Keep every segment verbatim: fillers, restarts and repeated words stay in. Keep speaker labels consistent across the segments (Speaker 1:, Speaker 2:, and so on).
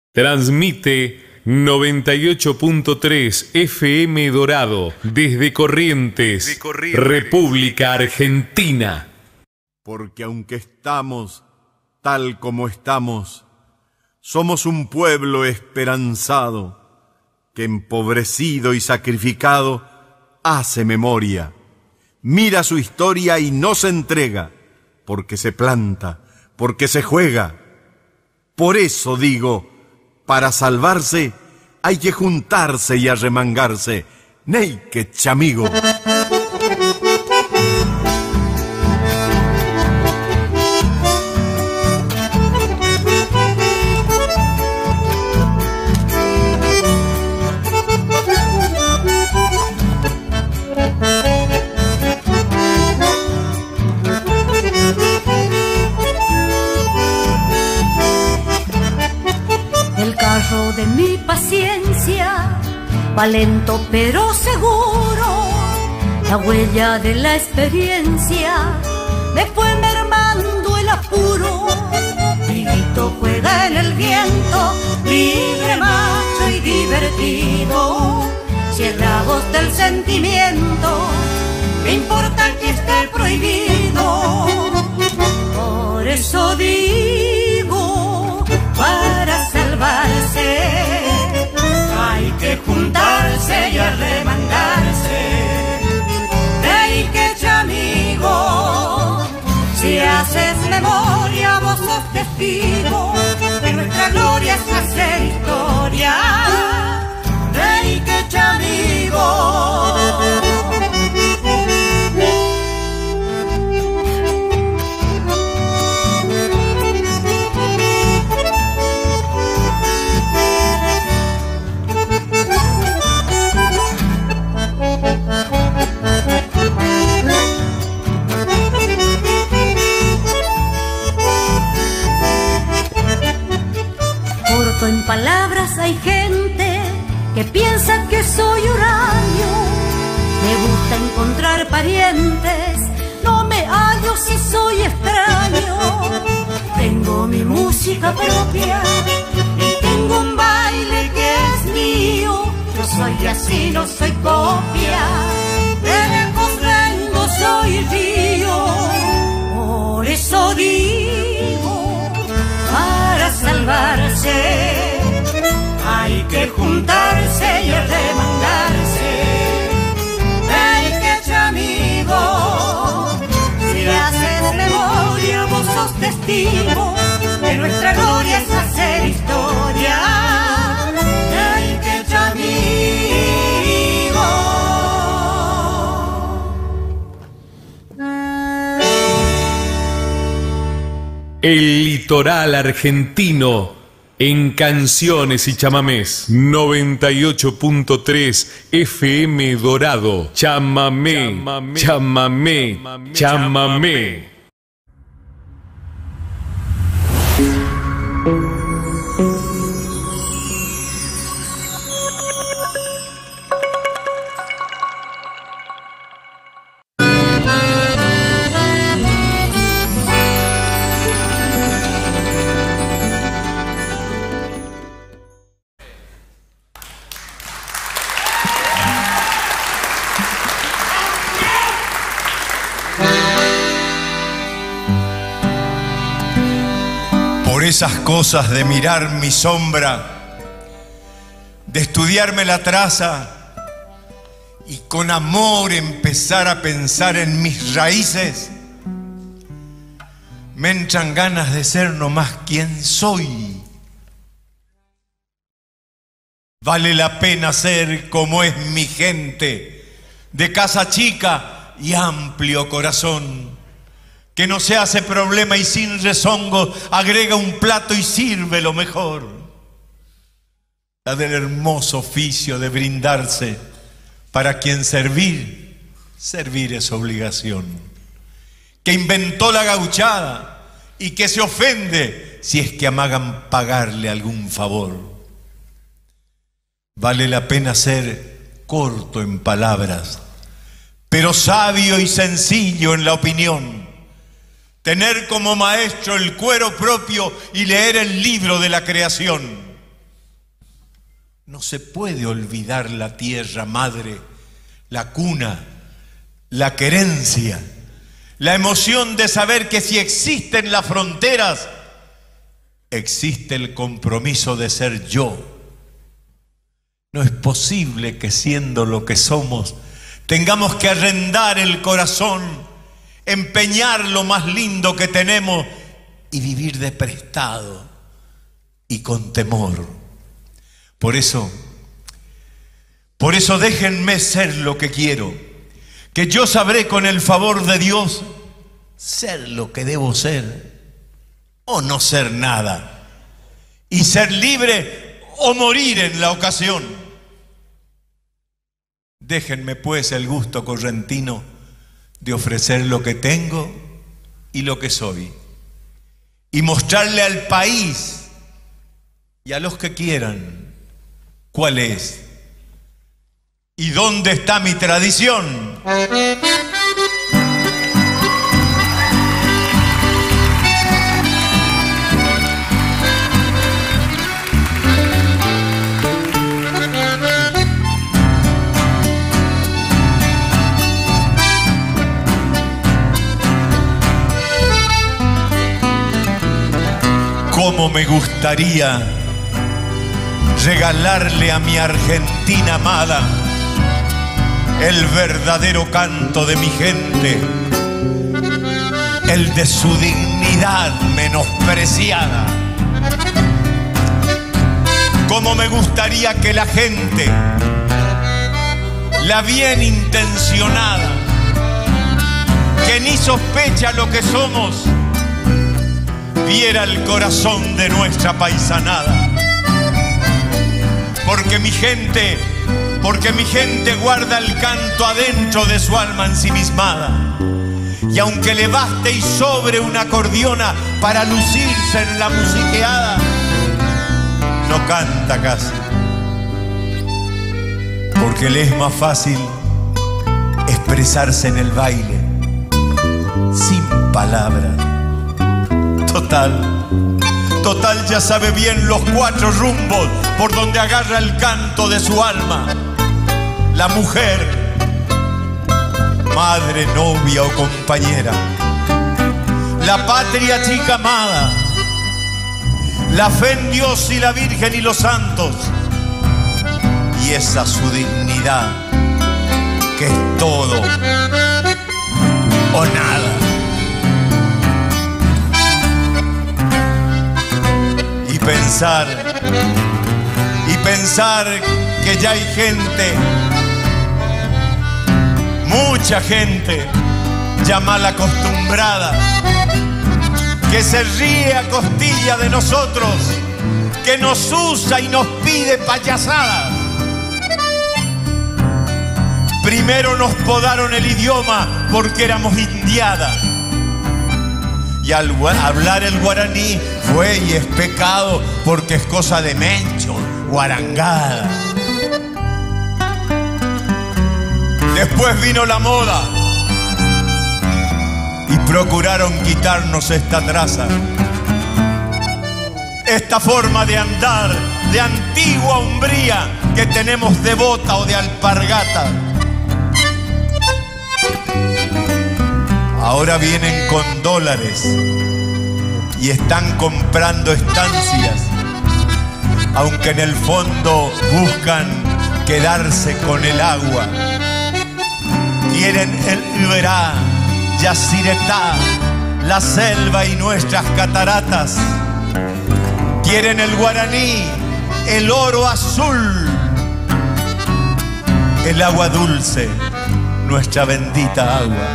Speaker 1: Transmite noventa y ocho punto tres F M Dorado desde Corrientes, de Corrientes, República Argentina.
Speaker 2: Porque aunque estamos tal como estamos, somos un pueblo esperanzado que empobrecido y sacrificado hace memoria, mira su historia y no se entrega, porque se planta, porque se juega. Por eso digo, para salvarse hay que juntarse y arremangarse. Neike, chamigo.
Speaker 3: De mi paciencia va lento pero seguro, la huella de la experiencia me fue mermando el apuro. Mi grito juega en el viento, libre, macho y divertido. Si es la voz del sentimiento, me importa que esté prohibido. Por eso digo, para salvarse hay que juntarse y arremangarse. Ey, que chamigo, si haces memoria vos sos testigo de nuestra gloria es hacer historia. Ey, que chamigo. En palabras hay gente que piensa que soy huraño. Me gusta encontrar parientes, no me hallo si soy extraño. Tengo mi música propia y tengo un baile que es mío. Yo soy así, no soy copia, de lejos vengo, soy río. Por eso digo, para salvarse hay que juntarse y arremangarse. Ey, que chamigo, si haces memoria vos sos testigo de nuestra gloria es hacer historia. Ey, que chamigo.
Speaker 1: El litoral argentino en canciones y chamamés. noventa y ocho punto tres F M Dorado. Chamamé, chamamé, chamamé. chamamé.
Speaker 4: Esas cosas de mirar mi sombra, de estudiarme la traza y con amor empezar a pensar en mis raíces, me entran ganas de ser nomás quien soy. Vale la pena ser como es mi gente, de casa chica y amplio corazón, que no se hace problema y sin rezongo agrega un plato y sirve lo mejor. La del hermoso oficio de brindarse, para quien servir, servir es obligación. Que inventó la gauchada y que se ofende si es que amagan pagarle algún favor. Vale la pena ser corto en palabras, pero sabio y sencillo en la opinión. Tener como maestro el cuero propio y leer el libro de la creación. No se puede olvidar la tierra madre, la cuna, la querencia, la emoción de saber que si existen las fronteras, existe el compromiso de ser yo. No es posible que siendo lo que somos, tengamos que arrendar el corazón, empeñar lo más lindo que tenemos y vivir de prestado y con temor. Por eso, por eso déjenme ser lo que quiero, que yo sabré con el favor de Dios ser lo que debo ser o no ser nada, y ser libre o morir en la ocasión. Déjenme pues el gusto correntino de ofrecer lo que tengo y lo que soy, y mostrarle al país y a los que quieran cuál es y dónde está mi tradición. Cómo me gustaría regalarle a mi Argentina amada el verdadero canto de mi gente, el de su dignidad menospreciada. Cómo me gustaría que la gente, la bien intencionada, que ni sospecha lo que somos, viera el corazón de nuestra paisanada. Porque mi gente, porque mi gente guarda el canto adentro de su alma ensimismada. Y aunque le baste y sobre una acordeona para lucirse en la musiqueada, no canta casi. Porque le es más fácil expresarse en el baile, sin palabras. Total, total ya sabe bien los cuatro rumbos por donde agarra el canto de su alma. La mujer, madre, novia o compañera, la patria chica amada, la fe en Dios y la Virgen y los santos, y esa su dignidad, que es todo o nada. Pensar, y pensar que ya hay gente, mucha gente ya mal acostumbrada, que se ríe a costilla de nosotros, que nos usa y nos pide payasadas. Primero nos podaron el idioma porque éramos indiada, y al hablar el guaraní fue y es pecado porque es cosa de mencho, guarangada. Después vino la moda y procuraron quitarnos esta traza, esta forma de andar de antigua hombría que tenemos de bota o de alpargata. Ahora vienen con dólares y están comprando estancias, aunque en el fondo buscan quedarse con el agua. Quieren el Iberá, Yacyretá, la selva y nuestras cataratas. Quieren el guaraní, el oro azul, el agua dulce, nuestra bendita agua.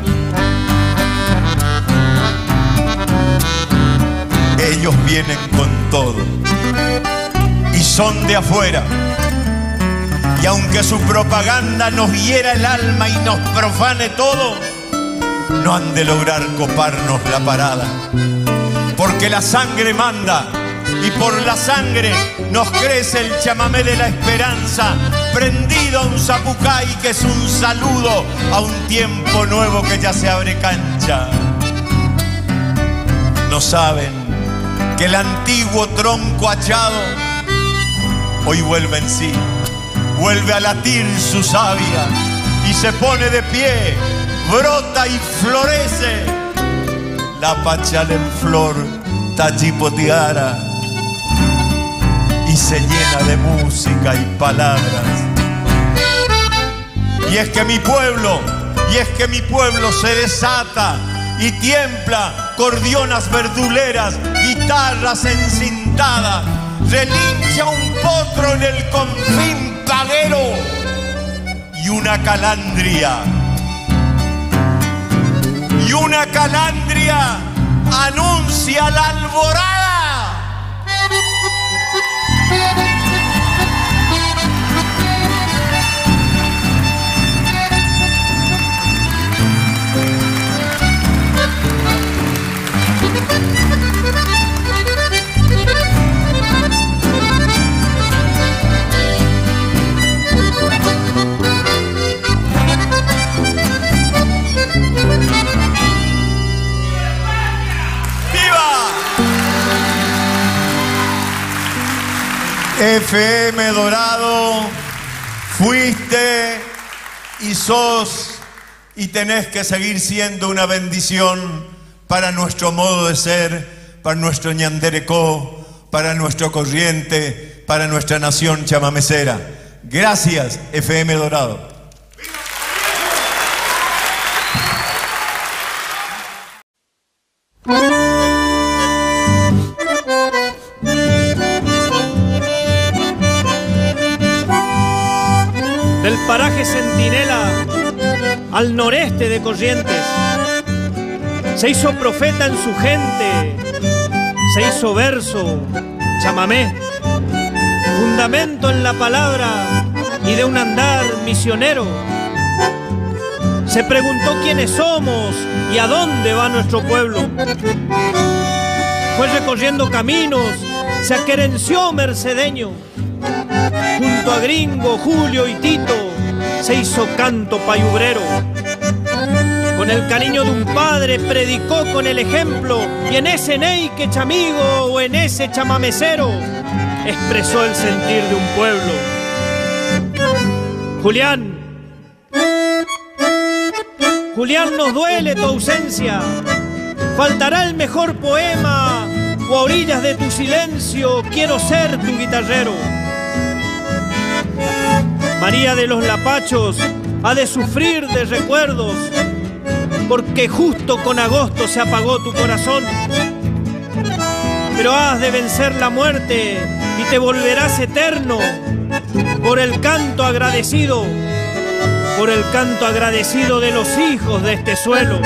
Speaker 4: Ellos vienen con todo y son de afuera, y aunque su propaganda nos hiera el alma y nos profane todo, no han de lograr coparnos la parada, porque la sangre manda y por la sangre nos crece el chamamé de la esperanza, prendido a un zapucay que es un saludo a un tiempo nuevo que ya se abre cancha. No saben que el antiguo tronco achado hoy vuelve en sí, vuelve a latir su savia y se pone de pie, brota y florece la pachal en flor, tachipotiara, y se llena de música y palabras. Y es que mi pueblo, y es que mi pueblo se desata y tiembla, cordionas verduleras, guitarras encintadas, relincha un potro en el confín paguero y una calandria, y una calandria anuncia la alborada. F M Dorado, fuiste y sos y tenés que seguir siendo una bendición para nuestro modo de ser, para nuestro ñanderecó, para nuestro corriente, para nuestra nación chamamecera. Gracias, F M Dorado.
Speaker 5: Del paraje Centinela al noreste de Corrientes, se hizo profeta en su gente, se hizo verso, chamamé, fundamento en la palabra y de un andar misionero. Se preguntó quiénes somos y a dónde va nuestro pueblo. Fue recorriendo caminos, se aquerenció mercedeño. Junto a Gringo, Julio y Tito se hizo canto payubrero. Con el cariño de un padre predicó con el ejemplo, y en ese neique chamigo o en ese chamamecero expresó el sentir de un pueblo. Julián, Julián, nos duele tu ausencia, faltará el mejor poema o a orillas de tu silencio quiero ser tu guitarrero. María de los Lapachos ha de sufrir de recuerdos, porque justo con agosto se apagó tu corazón. Pero has de vencer la muerte y te volverás eterno por el canto agradecido, por el canto agradecido de los hijos de este suelo.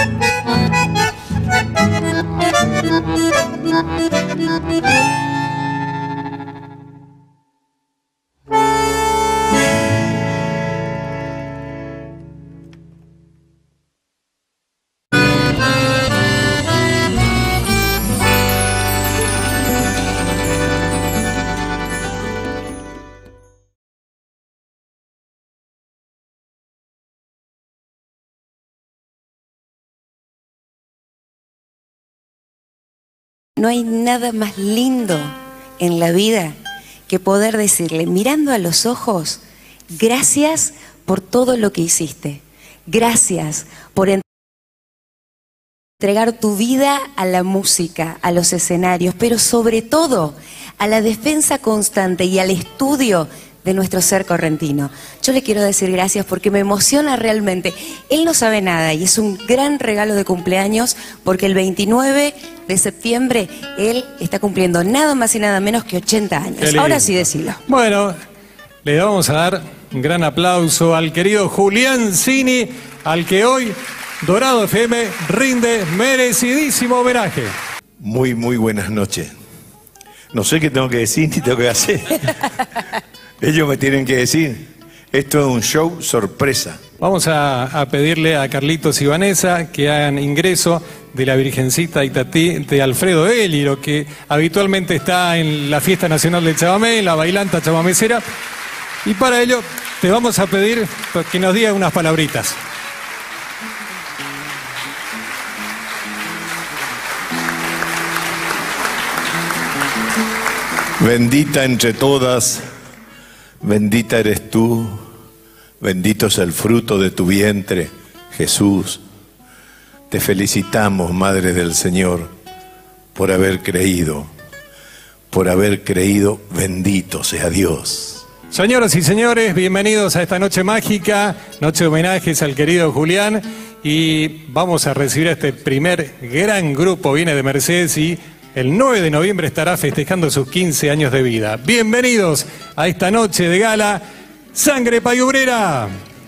Speaker 6: No hay nada más lindo en la vida que poder decirle, mirando a los ojos, gracias por todo lo que hiciste. Gracias por entregar tu vida a la música, a los escenarios, pero sobre todo a la defensa constante y al estudio de nuestro ser correntino. Yo le quiero decir gracias porque me emociona realmente. Él no sabe nada y es un gran regalo de cumpleaños porque el veintinueve de septiembre él está cumpliendo nada más y nada menos que ochenta años. Ahora sí, decilo.
Speaker 7: Bueno, le vamos a dar un gran aplauso al querido Julián Cini, al que hoy Dorado F M rinde merecidísimo homenaje.
Speaker 8: Muy, muy buenas noches. No sé qué tengo que decir ni tengo que hacer. Ellos me tienen que decir. Esto es un show sorpresa.
Speaker 7: Vamos a, a pedirle a Carlitos y Vanessa que hagan ingreso de la Virgencita Itatí de Alfredo Eliro, que habitualmente está en la Fiesta Nacional del Chamamé, en la bailanta chamamecera. Y para ello te vamos a pedir que nos digas unas palabritas.
Speaker 8: Bendita entre todas Bendita eres tú, bendito es el fruto de tu vientre, Jesús. Te felicitamos, Madre del Señor, por haber creído, por haber creído, bendito sea Dios.
Speaker 7: Señoras y señores, bienvenidos a esta noche mágica, noche de homenajes al querido Julián, y vamos a recibir a este primer gran grupo, viene de Mercedes y el nueve de noviembre estará festejando sus quince años de vida. Bienvenidos a esta noche de gala, Sangre Payubrera.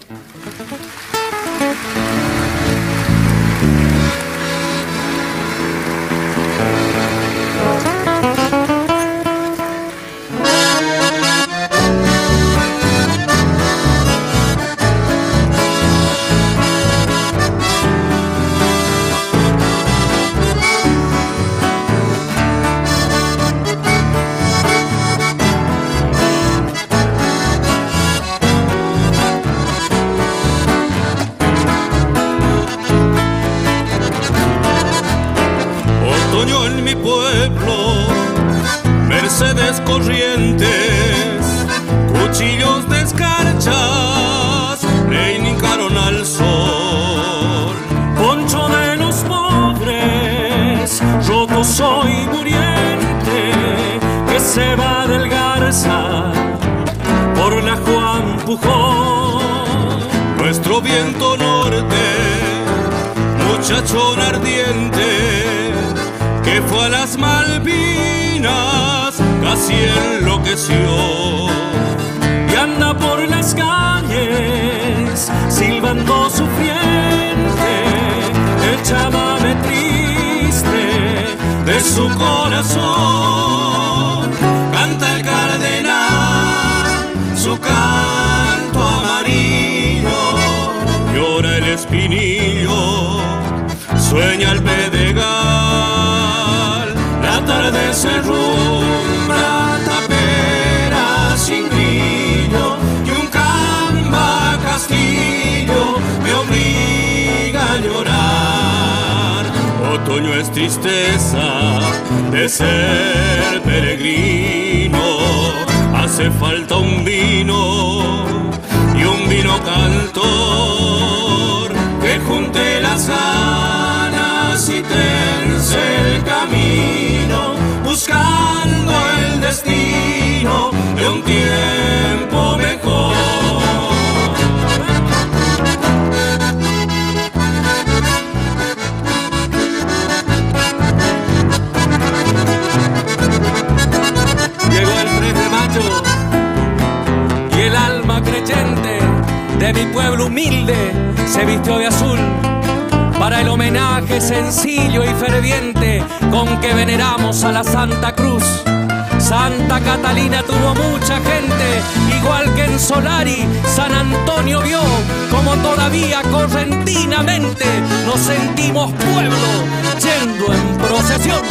Speaker 9: Corrientes, cuchillos de escarchas le hincaron al sol. Poncho de los pobres, roto soy muriente, que se va del Garza por la Juan Pujol. Nuestro viento norte, muchachón ardiente, que fue a las Malvinas, casi enloqueció y anda por las calles silbando sufriente el chamame triste de su corazón. Canta el cardenal su canto amarillo, llora el espinillo, sueña el pedregal, la tarde se rumbra, tapera sin brillo, y un camba castillo me obliga a llorar. Otoño es tristeza de ser peregrino, hace falta un vino y un vino cantor que junte las ganas y tense el camino, buscando el destino de un tiempo mejor. Llegó el tres de mayo y el alma creyente de mi pueblo humilde se vistió de azul para el homenaje sencillo y ferviente con que veneramos a la Santa Cruz. Santa Catalina tuvo mucha gente, igual que en Solari, San Antonio vio como todavía correntinamente nos sentimos pueblo yendo en procesión.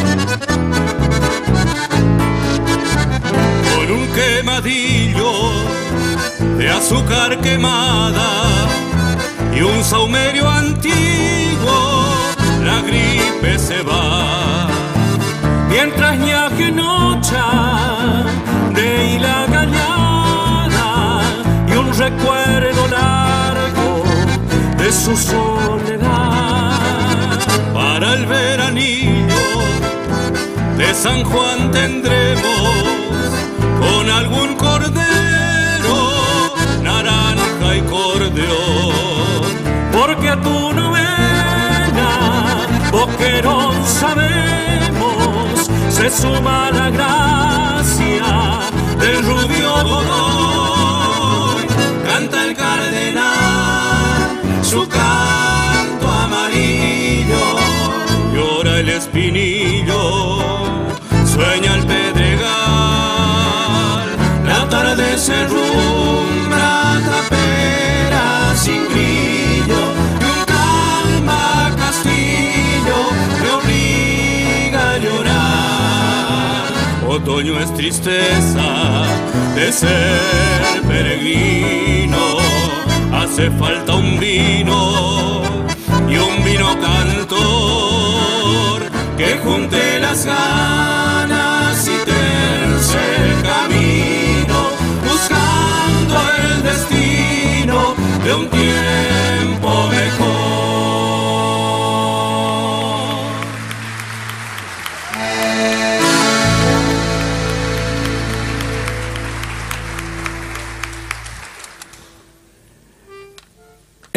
Speaker 9: Con un quemadillo de azúcar quemada y un saumerio antiguo, la gripe se va. Mientras ñaje nocha de hila cañada y un recuerdo largo de su soledad. Para el veranillo de San Juan tendremos con algún cordero, naranja y cordeón, porque a tu novena, boquerón, sabemos, se suma la gracia del rubio Godoy. Canta el cardenal su canto amarillo, llora el espinillo, sueña el pedregal, la tarde se rumbra, tapera sin brillo, y un calma castillo me obliga a llorar. Otoño es tristeza de ser peregrino, hace falta un vino y un vino cantor que junte las ganas y tense el camino, buscar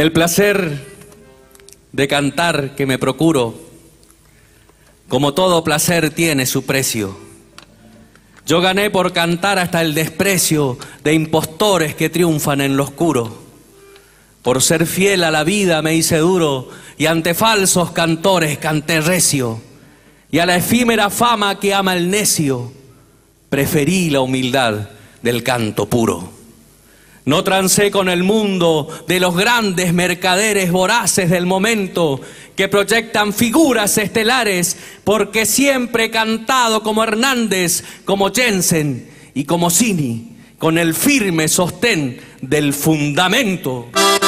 Speaker 9: El placer de cantar que me procuro, como todo placer tiene su precio. Yo gané por cantar hasta el desprecio de impostores que triunfan en lo oscuro. Por ser fiel a la vida me hice duro y ante falsos cantores canté recio. Y a la efímera fama que ama el necio preferí la humildad del canto puro. No trancé con el mundo de los grandes mercaderes voraces del momento que proyectan figuras estelares, porque siempre he cantado como Hernández, como Jensen y como Cini, con el firme sostén del fundamento.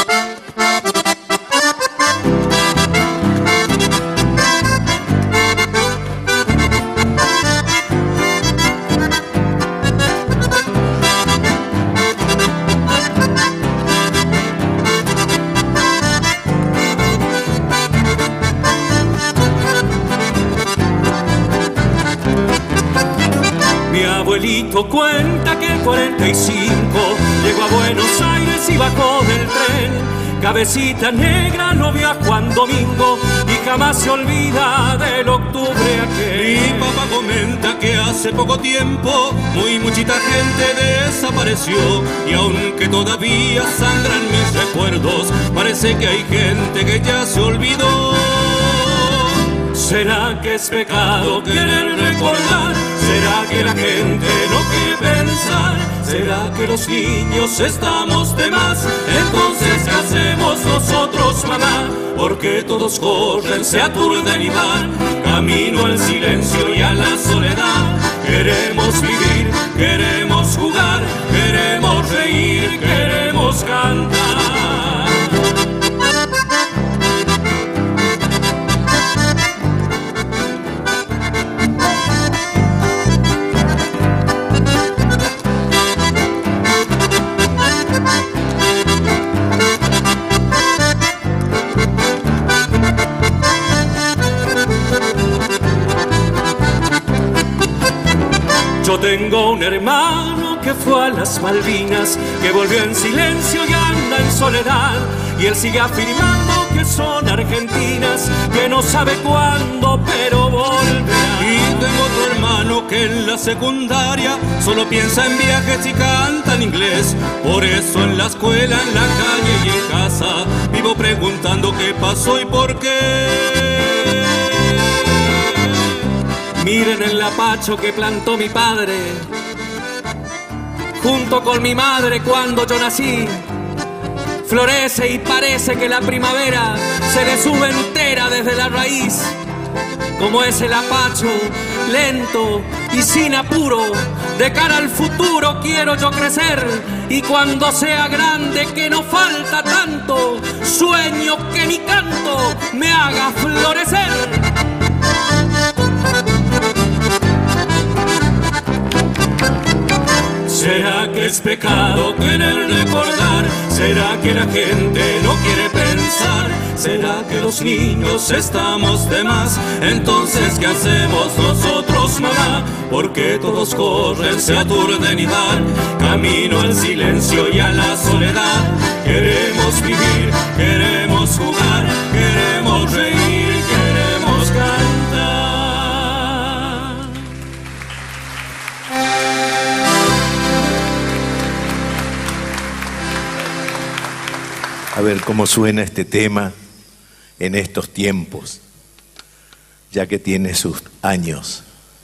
Speaker 9: Cuenta que el cuarenta y cinco llegó a Buenos Aires y bajó del tren. Cabecita negra no vio Juan Domingo y jamás se olvida del octubre aquel.
Speaker 10: Mi papá comenta que hace poco tiempo muy muchita gente desapareció, y aunque todavía sangran mis recuerdos, parece que hay gente que ya se olvidó.
Speaker 9: ¿Será que es pecado querer recordar?
Speaker 10: ¿Será que la gente no quiere pensar? ¿Será que los niños estamos de más? Entonces, ¿qué hacemos nosotros, mamá? Porque todos corren, se aturden y van camino al silencio y a la soledad. Queremos vivir, queremos jugar, queremos reír, queremos cantar.
Speaker 9: Yo tengo un hermano que fue a las Malvinas, que volvió en silencio y anda en soledad, y él sigue afirmando que son argentinas, que no sabe cuándo, pero volverá.
Speaker 10: Y tengo otro hermano que en la secundaria solo piensa en viajes y canta en inglés. Por eso en la escuela, en la calle y en casa vivo preguntando qué pasó y por qué.
Speaker 9: Miren el lapacho que plantó mi padre junto con mi madre cuando yo nací. Florece y parece que la primavera se le sube entera desde la raíz. Como ese lapacho, lento y sin apuro, de cara al futuro quiero yo crecer. Y cuando sea grande, que no falta tanto, sueño que mi canto me haga florecer.
Speaker 10: ¿Será que es pecado querer recordar? ¿Será que la gente no quiere pensar? ¿Será que los niños estamos de más? Entonces, ¿qué hacemos nosotros, mamá? Porque todos corren, se aturden y van camino al silencio y a la soledad. Queremos vivir, queremos jugar, queremos reír, queremos cantar.
Speaker 8: A ver cómo suena este tema en estos tiempos, ya que tiene sus años.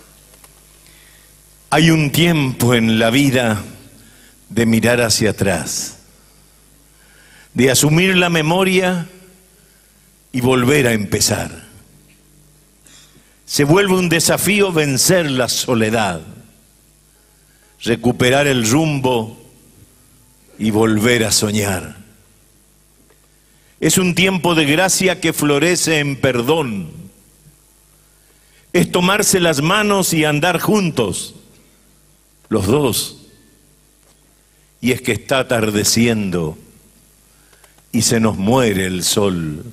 Speaker 8: Hay un tiempo en la vida de mirar hacia atrás, de asumir la memoria y volver a empezar. Se vuelve un desafío vencer la soledad, recuperar el rumbo y volver a soñar. Es un tiempo de gracia que florece en perdón. Es tomarse las manos y andar juntos, los dos. Y es que está atardeciendo y se nos muere el sol.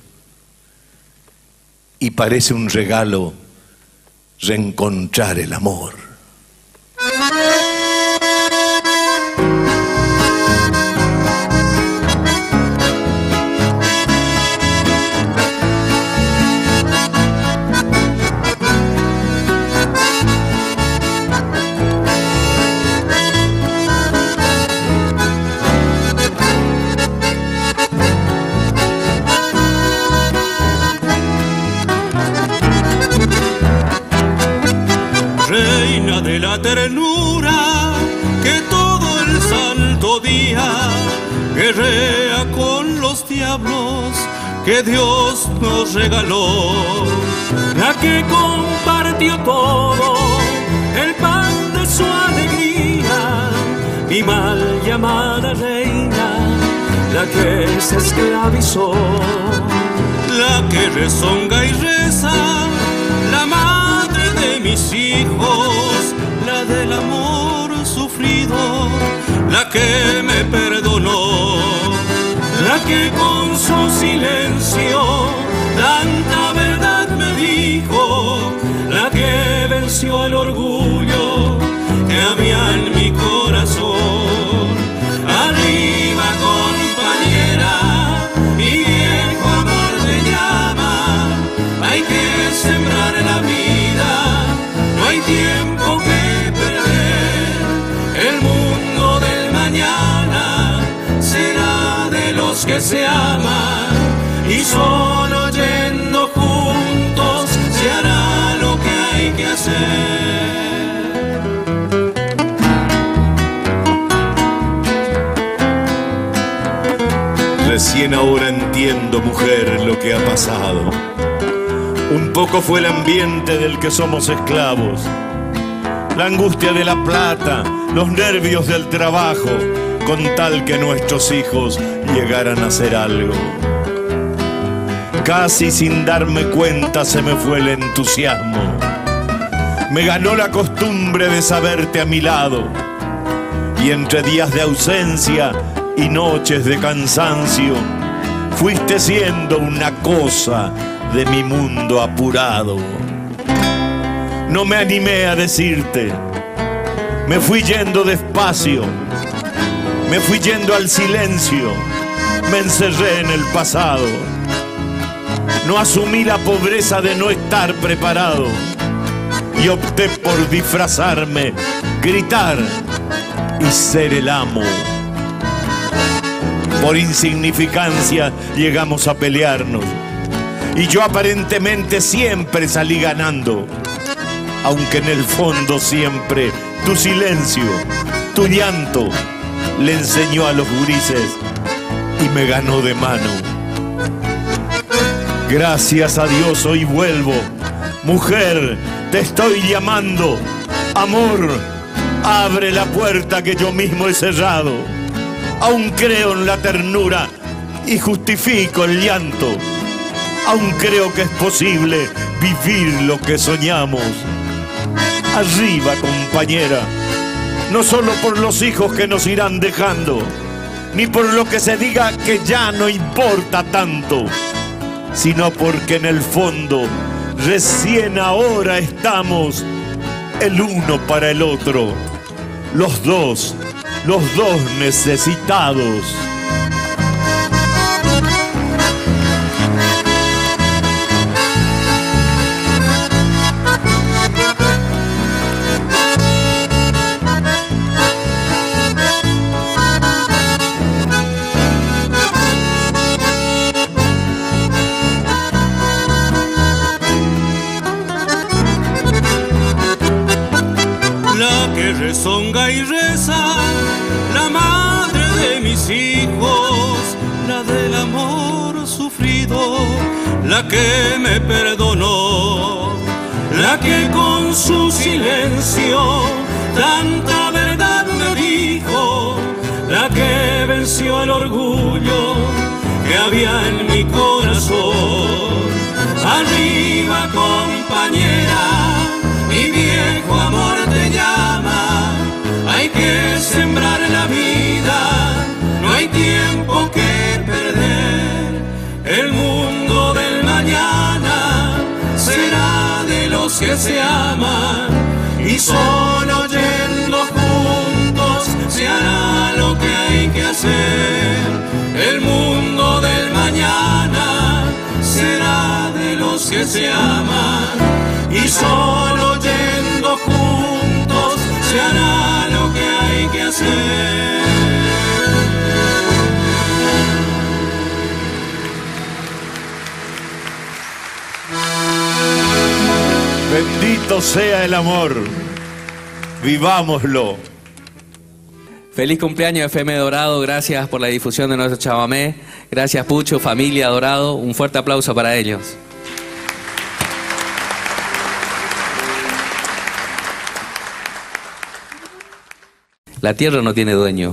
Speaker 8: Y parece un regalo reencontrar el amor.
Speaker 10: la ternura que todo el santo día guerrea con los diablos que Dios nos regaló.
Speaker 9: La que compartió todo, el pan de su alegría, mi mal llamada reina, la que se esclavizó.
Speaker 10: La que rezonga y reza, la madre de mis hijos, la del amor sufrido, la que me perdonó. La que con su silencio tanta verdad me dijo, la que venció el orgullo que había en mi corazón. Arriba, compañera, mi viejo amor te llama, hay que sembrar la vida, no hay tiempo que perder. El mundo del mañana será de los que se aman, y solo yendo juntos se hará lo que hay que hacer.
Speaker 8: Recién ahora entiendo, mujer, lo que ha pasado. Un poco fue el ambiente del que somos esclavos, la angustia de la plata, los nervios del trabajo, con tal que nuestros hijos llegaran a hacer algo. Casi sin darme cuenta se me fue el entusiasmo. Me ganó la costumbre de saberte a mi lado, y entre días de ausencia y noches de cansancio, fuiste siendo una cosa de mi mundo apurado. No me animé a decirte, me fui yendo despacio, me fui yendo al silencio, me encerré en el pasado. No asumí la pobreza de no estar preparado y opté por disfrazarme, gritar y ser el amo. Por insignificancia llegamos a pelearnos y yo aparentemente siempre salí ganando, aunque en el fondo siempre tu silencio, tu llanto le enseñó a los gurises y me ganó de mano. Gracias a Dios hoy vuelvo, mujer, te estoy llamando. Amor, abre la puerta que yo mismo he cerrado. Aún creo en la ternura y justifico el llanto. Aún creo que es posible vivir lo que soñamos. Arriba, compañera, no solo por los hijos que nos irán dejando, ni por lo que se diga que ya no importa tanto, sino porque en el fondo recién ahora estamos el uno para el otro, los dos, los dos necesitados.
Speaker 10: Rezonga y reza, la madre de mis hijos, la del amor sufrido, la que me perdonó, la que con su silencio tanta verdad me dijo, la que venció el orgullo que había en mi corazón. Arriba, compañera, mi viejo amor te llama, hay que sembrar la vida, no hay tiempo que perder. El mundo del mañana será de los que se aman, y solo yendo juntos se hará lo que hay que hacer. El mundo del mañana será de los que se aman, y solo yendo juntos se hará lo que hay que hacer.
Speaker 8: Bendito sea el amor, vivámoslo.
Speaker 9: Feliz cumpleaños F M Dorado, gracias por la difusión de nuestro chamamé. Gracias Pucho, familia Dorado, un fuerte aplauso para ellos. La tierra no tiene dueño.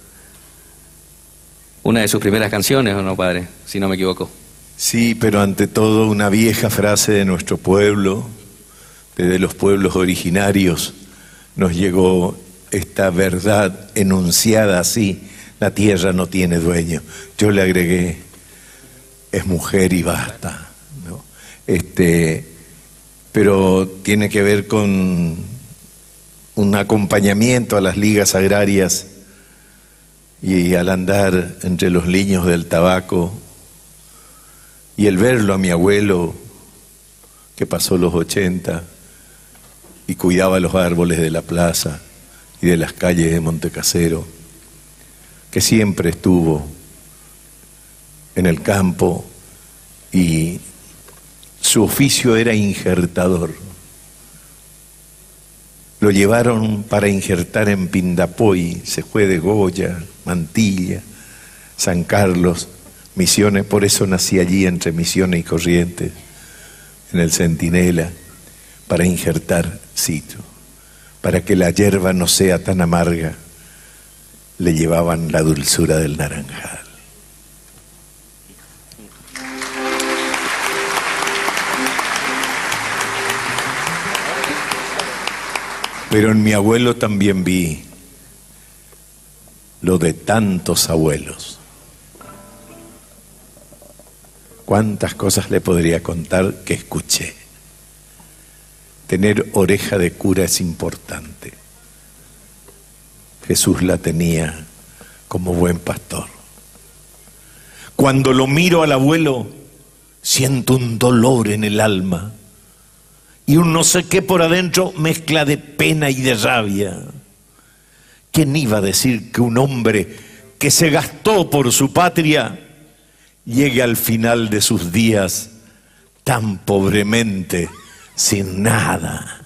Speaker 9: Una de sus primeras canciones, ¿o no, padre? Si no me equivoco.
Speaker 8: Sí, pero ante todo una vieja frase de nuestro pueblo, desde los pueblos originarios, nos llegó esta verdad enunciada así: la tierra no tiene dueño. Yo le agregué, es mujer y basta, ¿no? Este, pero tiene que ver con un acompañamiento a las ligas agrarias y al andar entre los liños del tabaco y el verlo a mi abuelo que pasó los ochenta y cuidaba los árboles de la plaza y de las calles de Montecasero, que siempre estuvo en el campo y su oficio era injertador. Lo llevaron para injertar en Pindapoy, se fue de Goya, Mantilla, San Carlos, Misiones, por eso nací allí entre Misiones y Corrientes, en el Centinela, para injertar sitio, para que la hierba no sea tan amarga, le llevaban la dulzura del naranjal. Pero en mi abuelo también vi lo de tantos abuelos. Cuántas cosas le podría contar que escuché. Tener oreja de cura es importante. Jesús la tenía como buen pastor. Cuando lo miro al abuelo, siento un dolor en el alma y un no sé qué por adentro, mezcla de pena y de rabia. ¿Quién iba a decir que un hombre que se gastó por su patria llegue al final de sus días tan pobremente, sin nada?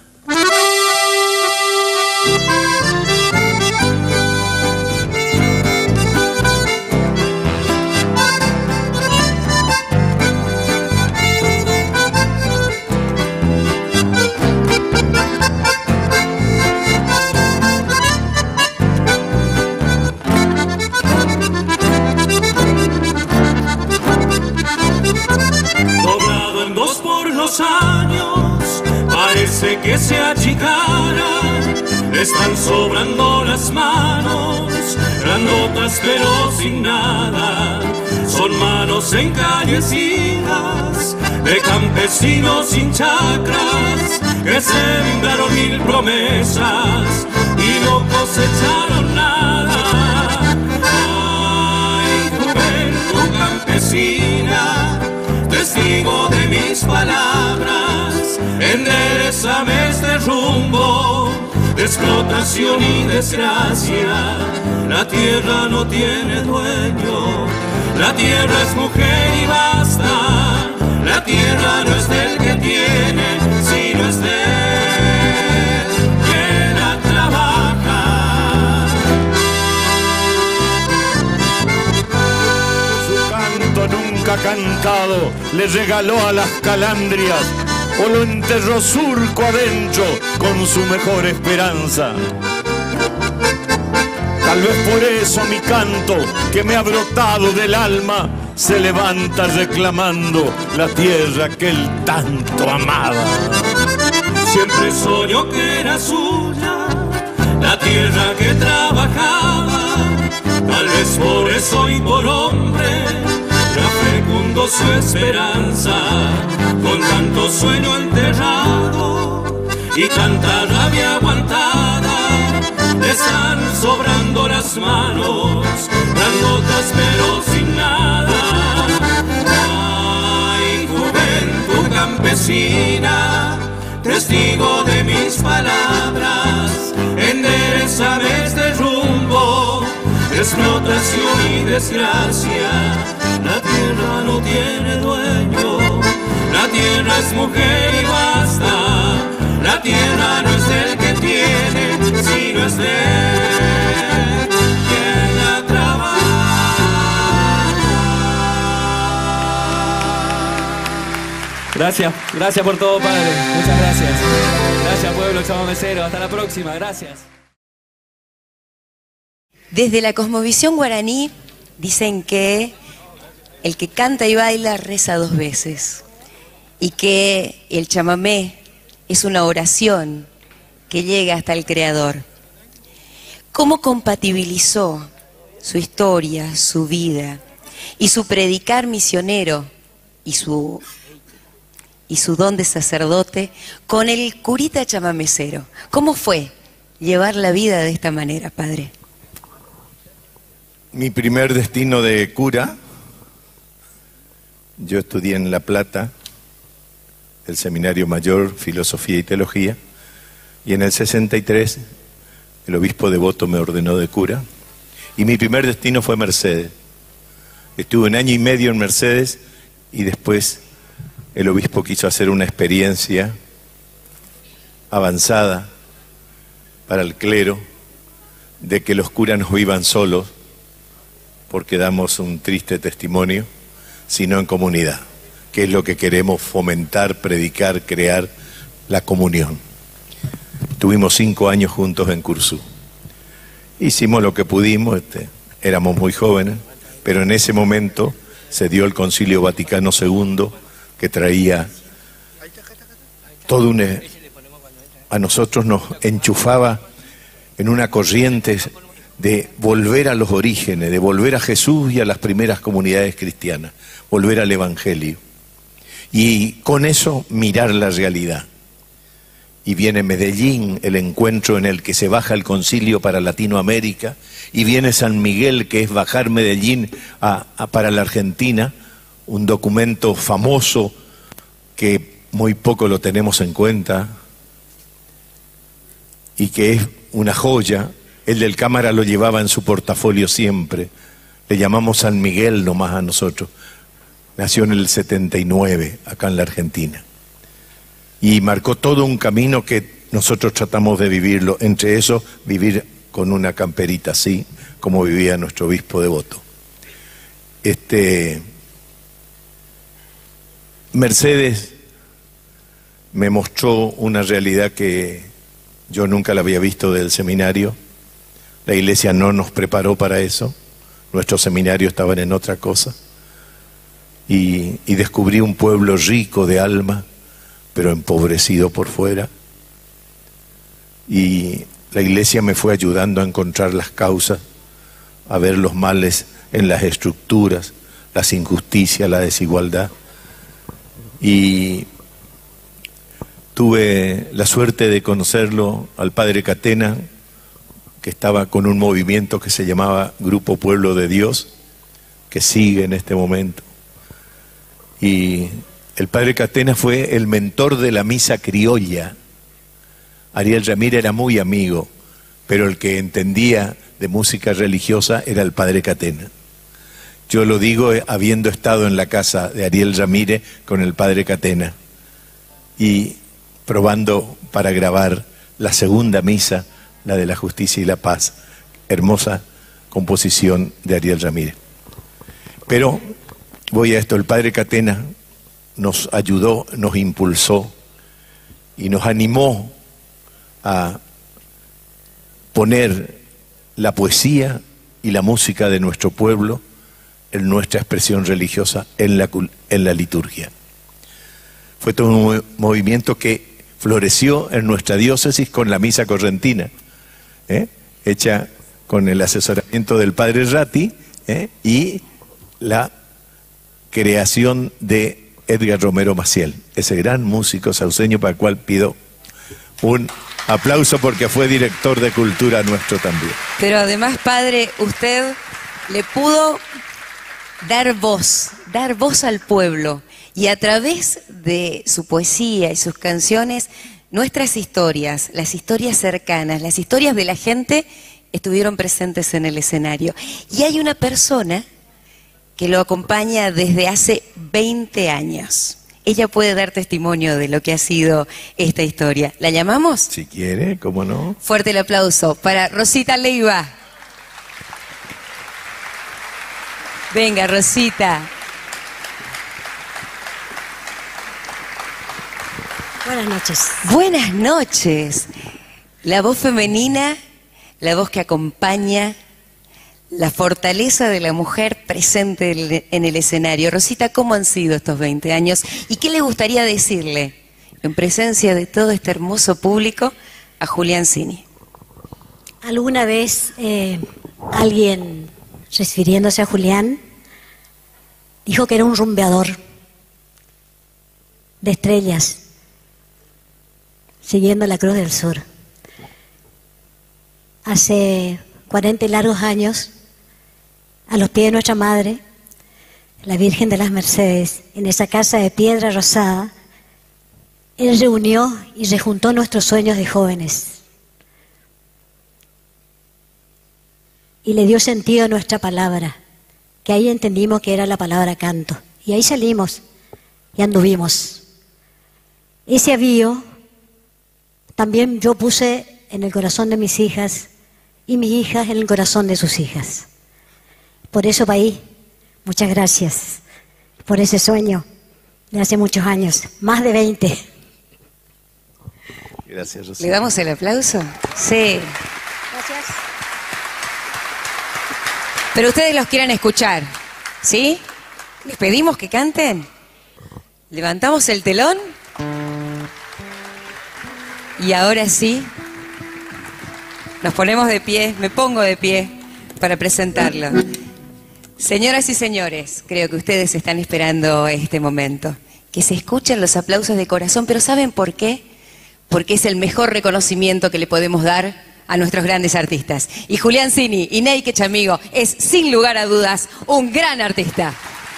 Speaker 10: Doblado en dos por los años, parece que se achicara. Le están sobrando las manos, grandotas pero sin nada. Son manos encallecidas de campesinos sin chacras que se brindaron mil promesas y no cosecharon nada. Ay, juventud campesina, testigo de mis palabras, enderezame este rumbo de explotación y desgracia. La tierra no tiene dueño, la tierra es mujer y basta. La tierra no es del que tiene, sino es del que la trabaja.
Speaker 11: Su canto nunca cantado le regaló a las calandrias, o lo enterró surco adentro con su mejor esperanza. Tal vez por eso mi canto, que me ha brotado del alma, se levanta reclamando la tierra que él tanto amaba.
Speaker 10: Siempre soñó que era suya la tierra que trabajaba. Tal vez por eso y por hombre la fecundó su esperanza. Con tanto sueño enterrado y tanta rabia aguantada, le están sobrando las manos, grandotas pero sin nada. Ay, juventud campesina, testigo de mis palabras, enderezame este rumbo de explotación y desgracia. La tierra no tiene dueño, la tierra es mujer y basta. La tierra no es del que tiene,
Speaker 9: Gracias, gracias por todo, padre. Muchas gracias. Gracias, pueblo chamamecero. Hasta la próxima. Gracias.
Speaker 6: Desde la cosmovisión guaraní dicen que el que canta y baila reza dos veces y que el chamamé es una oración que llega hasta el Creador. ¿Cómo compatibilizó su historia, su vida y su predicar misionero y su, y su don de sacerdote con el curita chamamecero? ¿Cómo fue llevar la vida de esta manera, padre?
Speaker 8: Mi primer destino de cura, yo estudié en La Plata, el Seminario Mayor, Filosofía y Teología, y en el sesenta y tres el obispo devoto me ordenó de cura, y mi primer destino fue Mercedes. Estuve un año y medio en Mercedes, y después el obispo quiso hacer una experiencia avanzada para el clero, de que los curas no vivan solos, porque damos un triste testimonio, sino en comunidad, que es lo que queremos fomentar, predicar, crear la comunión. Tuvimos cinco años juntos en Cursú. Hicimos lo que pudimos, este, éramos muy jóvenes, pero en ese momento se dio el Concilio Vaticano segundo, que traía todo un... a nosotros nos enchufaba en una corriente de volver a los orígenes, de volver a Jesús y a las primeras comunidades cristianas, volver al Evangelio. Y con eso mirar la realidad. Y viene Medellín, el encuentro en el que se baja el concilio para Latinoamérica, y viene San Miguel, que es bajar Medellín a, a, para la Argentina, un documento famoso que muy poco lo tenemos en cuenta, y que es una joya. El del cámara lo llevaba en su portafolio siempre. Le llamamos San Miguel nomás a nosotros. Nació en el setenta y nueve, acá en la Argentina. Y marcó todo un camino que nosotros tratamos de vivirlo. Entre eso, vivir con una camperita así, como vivía nuestro obispo devoto. Este, Mercedes me mostró una realidad que yo nunca la había visto del seminario. La iglesia no nos preparó para eso, nuestros seminarios estaban en otra cosa, y, y descubrí un pueblo rico de alma, pero empobrecido por fuera, y la iglesia me fue ayudando a encontrar las causas, a ver los males en las estructuras, las injusticias, la desigualdad, y tuve la suerte de conocerlo al padre Catena, que estaba con un movimiento que se llamaba Grupo Pueblo de Dios, que sigue en este momento. Y el padre Catena fue el mentor de la misa criolla. Ariel Ramírez era muy amigo, pero el que entendía de música religiosa era el padre Catena. Yo lo digo habiendo estado en la casa de Ariel Ramírez con el padre Catena y probando para grabar la segunda misa, la de la justicia y la paz, hermosa composición de Ariel Ramírez. Pero voy a esto, el padre Catena nos ayudó, nos impulsó y nos animó a poner la poesía y la música de nuestro pueblo en nuestra expresión religiosa, en la, en la liturgia. Fue todo un movimiento que floreció en nuestra diócesis con la misa correntina, ¿eh? hecha con el asesoramiento del padre Ratti, ¿eh? y la creación de Edgar Romero Maciel, ese gran músico sauceño para el cual pido un aplauso porque fue director de cultura nuestro también.
Speaker 6: Pero además, padre, usted le pudo dar voz, dar voz al pueblo, y a través de su poesía y sus canciones, nuestras historias, las historias cercanas, las historias de la gente estuvieron presentes en el escenario. Y hay una persona que lo acompaña desde hace veinte años. Ella puede dar testimonio de lo que ha sido esta historia. ¿La llamamos?
Speaker 8: Si quiere, ¿cómo no?
Speaker 6: Fuerte el aplauso para Rosita Leiva. Venga, Rosita.
Speaker 12: Buenas noches.
Speaker 6: Buenas noches. La voz femenina, la voz que acompaña, la fortaleza de la mujer presente en el escenario. Rosita, ¿cómo han sido estos veinte años? ¿Y qué le gustaría decirle, en presencia de todo este hermoso público, a Julián Cini?
Speaker 12: Alguna vez eh, alguien, refiriéndose a Julián, dijo que era un rumbeador de estrellas, siguiendo la Cruz del Sur. Hace cuarenta y largos años, a los pies de nuestra madre, la Virgen de las Mercedes, en esa casa de piedra rosada, Él reunió y rejuntó nuestros sueños de jóvenes y le dio sentido a nuestra palabra, que ahí entendimos que era la palabra canto, y ahí salimos y anduvimos. Ese avío también yo puse en el corazón de mis hijas y mis hijas en el corazón de sus hijas. Por eso, país, muchas gracias por ese sueño de hace muchos años, más de veinte.
Speaker 8: Gracias, Rosita.
Speaker 6: ¿Le damos el aplauso? Sí.
Speaker 12: Gracias.
Speaker 6: Pero ustedes los quieren escuchar, ¿sí? ¿Les pedimos que canten? ¿Levantamos el telón? Y ahora sí, nos ponemos de pie, me pongo de pie para presentarlo. Señoras y señores, creo que ustedes están esperando este momento. Que se escuchen los aplausos de corazón, pero ¿saben por qué? Porque es el mejor reconocimiento que le podemos dar a nuestros grandes artistas. Y Julián Cini y Ney Quechamigo es, sin lugar a dudas, un gran artista.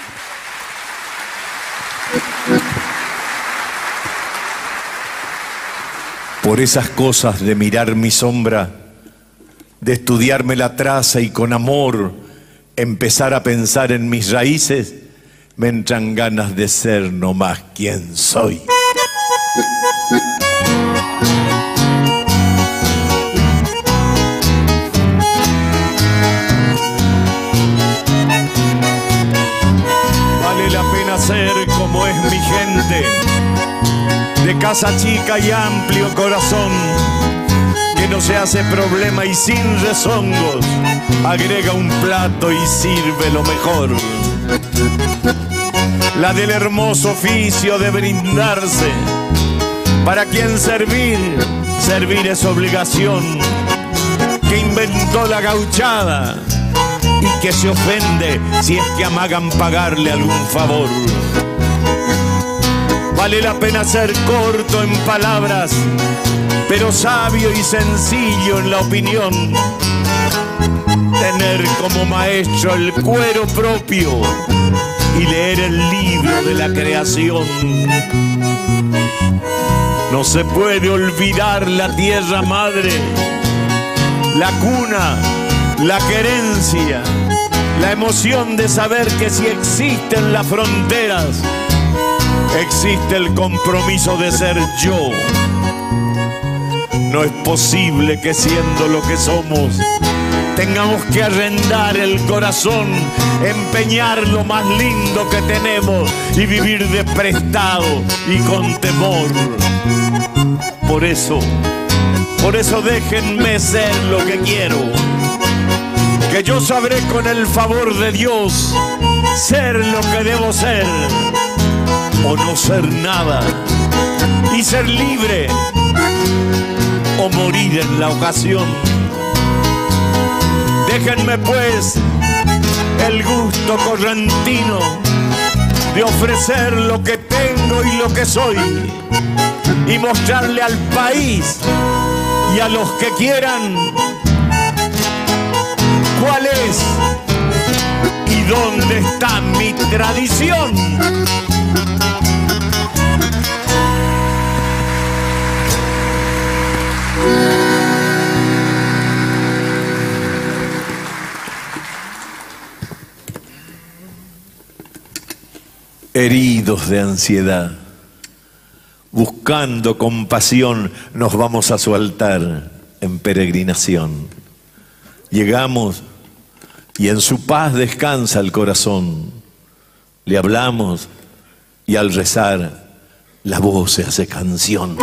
Speaker 8: Por esas cosas de mirar mi sombra, de estudiarme la traza y con amor empezar a pensar en mis raíces, me entran ganas de ser nomás quien soy.
Speaker 11: Vale la pena ser como es mi gente, de casa chica y amplio corazón, que no se hace problema y sin rezongos agrega un plato y sirve lo mejor. La del hermoso oficio de brindarse, para quien servir, servir es obligación, que inventó la gauchada y que se ofende si es que amagan pagarle algún favor. Vale la pena ser corto en palabras, pero sabio y sencillo en la opinión. Tener como maestro el cuero propio y leer el libro de la creación. No se puede olvidar la tierra madre, la cuna, la querencia, la emoción de saber que si existen las fronteras, existe el compromiso de ser yo. No es posible que siendo lo que somos tengamos que arrendar el corazón, empeñar lo más lindo que tenemos y vivir de prestado y con temor. Por eso, por eso déjenme ser lo que quiero, que yo sabré con el favor de Dios ser lo que debo ser o no ser nada, y ser libre o morir en la ocasión. Déjenme pues el gusto correntino de ofrecer lo que tengo y lo que soy, y mostrarle al país y a los que quieran cuál es y dónde está mi tradición.
Speaker 8: Heridos de ansiedad, buscando compasión, nos vamos a su altar en peregrinación. Llegamos y en su paz descansa el corazón. Le hablamos y al rezar la voz se hace canción.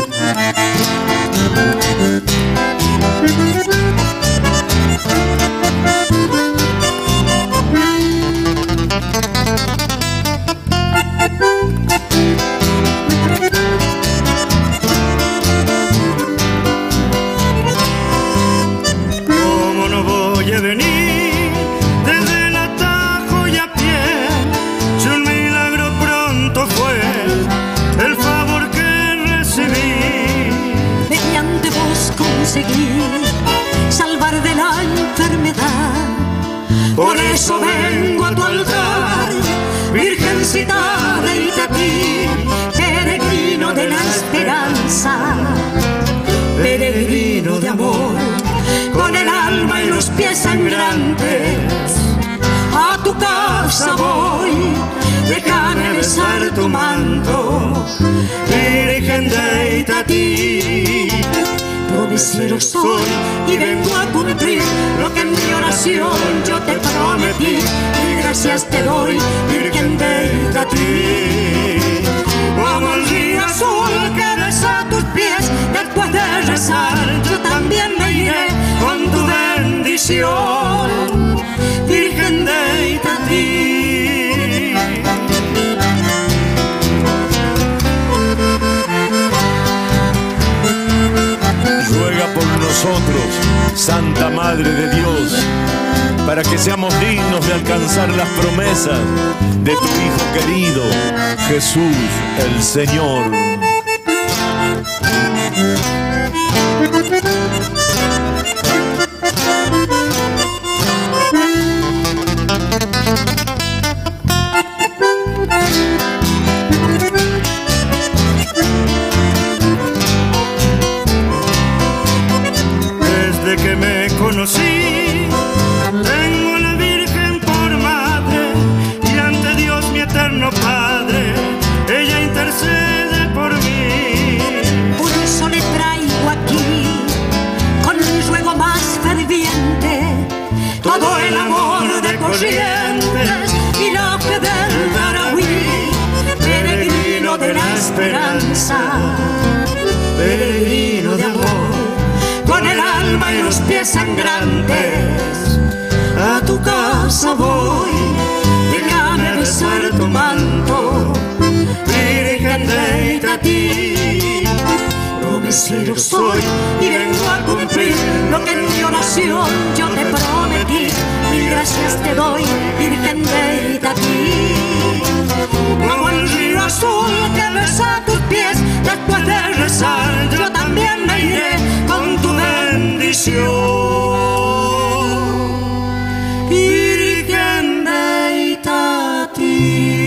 Speaker 10: ¿Cómo no voy a venir desde el atajo y a pie? Si un milagro pronto fue el favor que recibí.
Speaker 3: Mediante vos conseguí salvar de la enfermedad. Por eso vengo a tu altar, Virgencita de Itatí, peregrino de la esperanza, peregrino de amor, con el alma y los pies sangrantes. A tu casa voy, déjame besar tu manto, Virgen de Itatí. Promesero soy y vengo a cumplir lo que en mi oración yo te prometí. Y gracias te doy, Virgen de Itatí. Como el río azul que besa tus pies, después de rezar yo también me iré con tu bendición, Virgen de Itatí.
Speaker 11: Ruega por nosotros, Santa Madre de Dios, para que seamos dignos de alcanzar las promesas de tu Hijo querido, Jesús el Señor.
Speaker 10: Desde que me conocí, tengo a la Virgen por madre, y ante Dios mi eterno Padre, ella intercede por mí.
Speaker 3: Por eso le traigo aquí, con mi ruego más ferviente, todo el amor de Corrientes y la fe del Daragüí, peregrino de la esperanza, peregrino de amor, con el alma y los pies sangrantes. A tu casa voy, déjame besar tu manto, Virgen de Itatí. Promesero soy y vengo a cumplir lo que en mi oración yo te prometí. Y gracias te doy, Virgen de Itatí. Como el río azul que besa tus pies, después de rezar yo también me iré con tu bendición, Virgen de Itatí.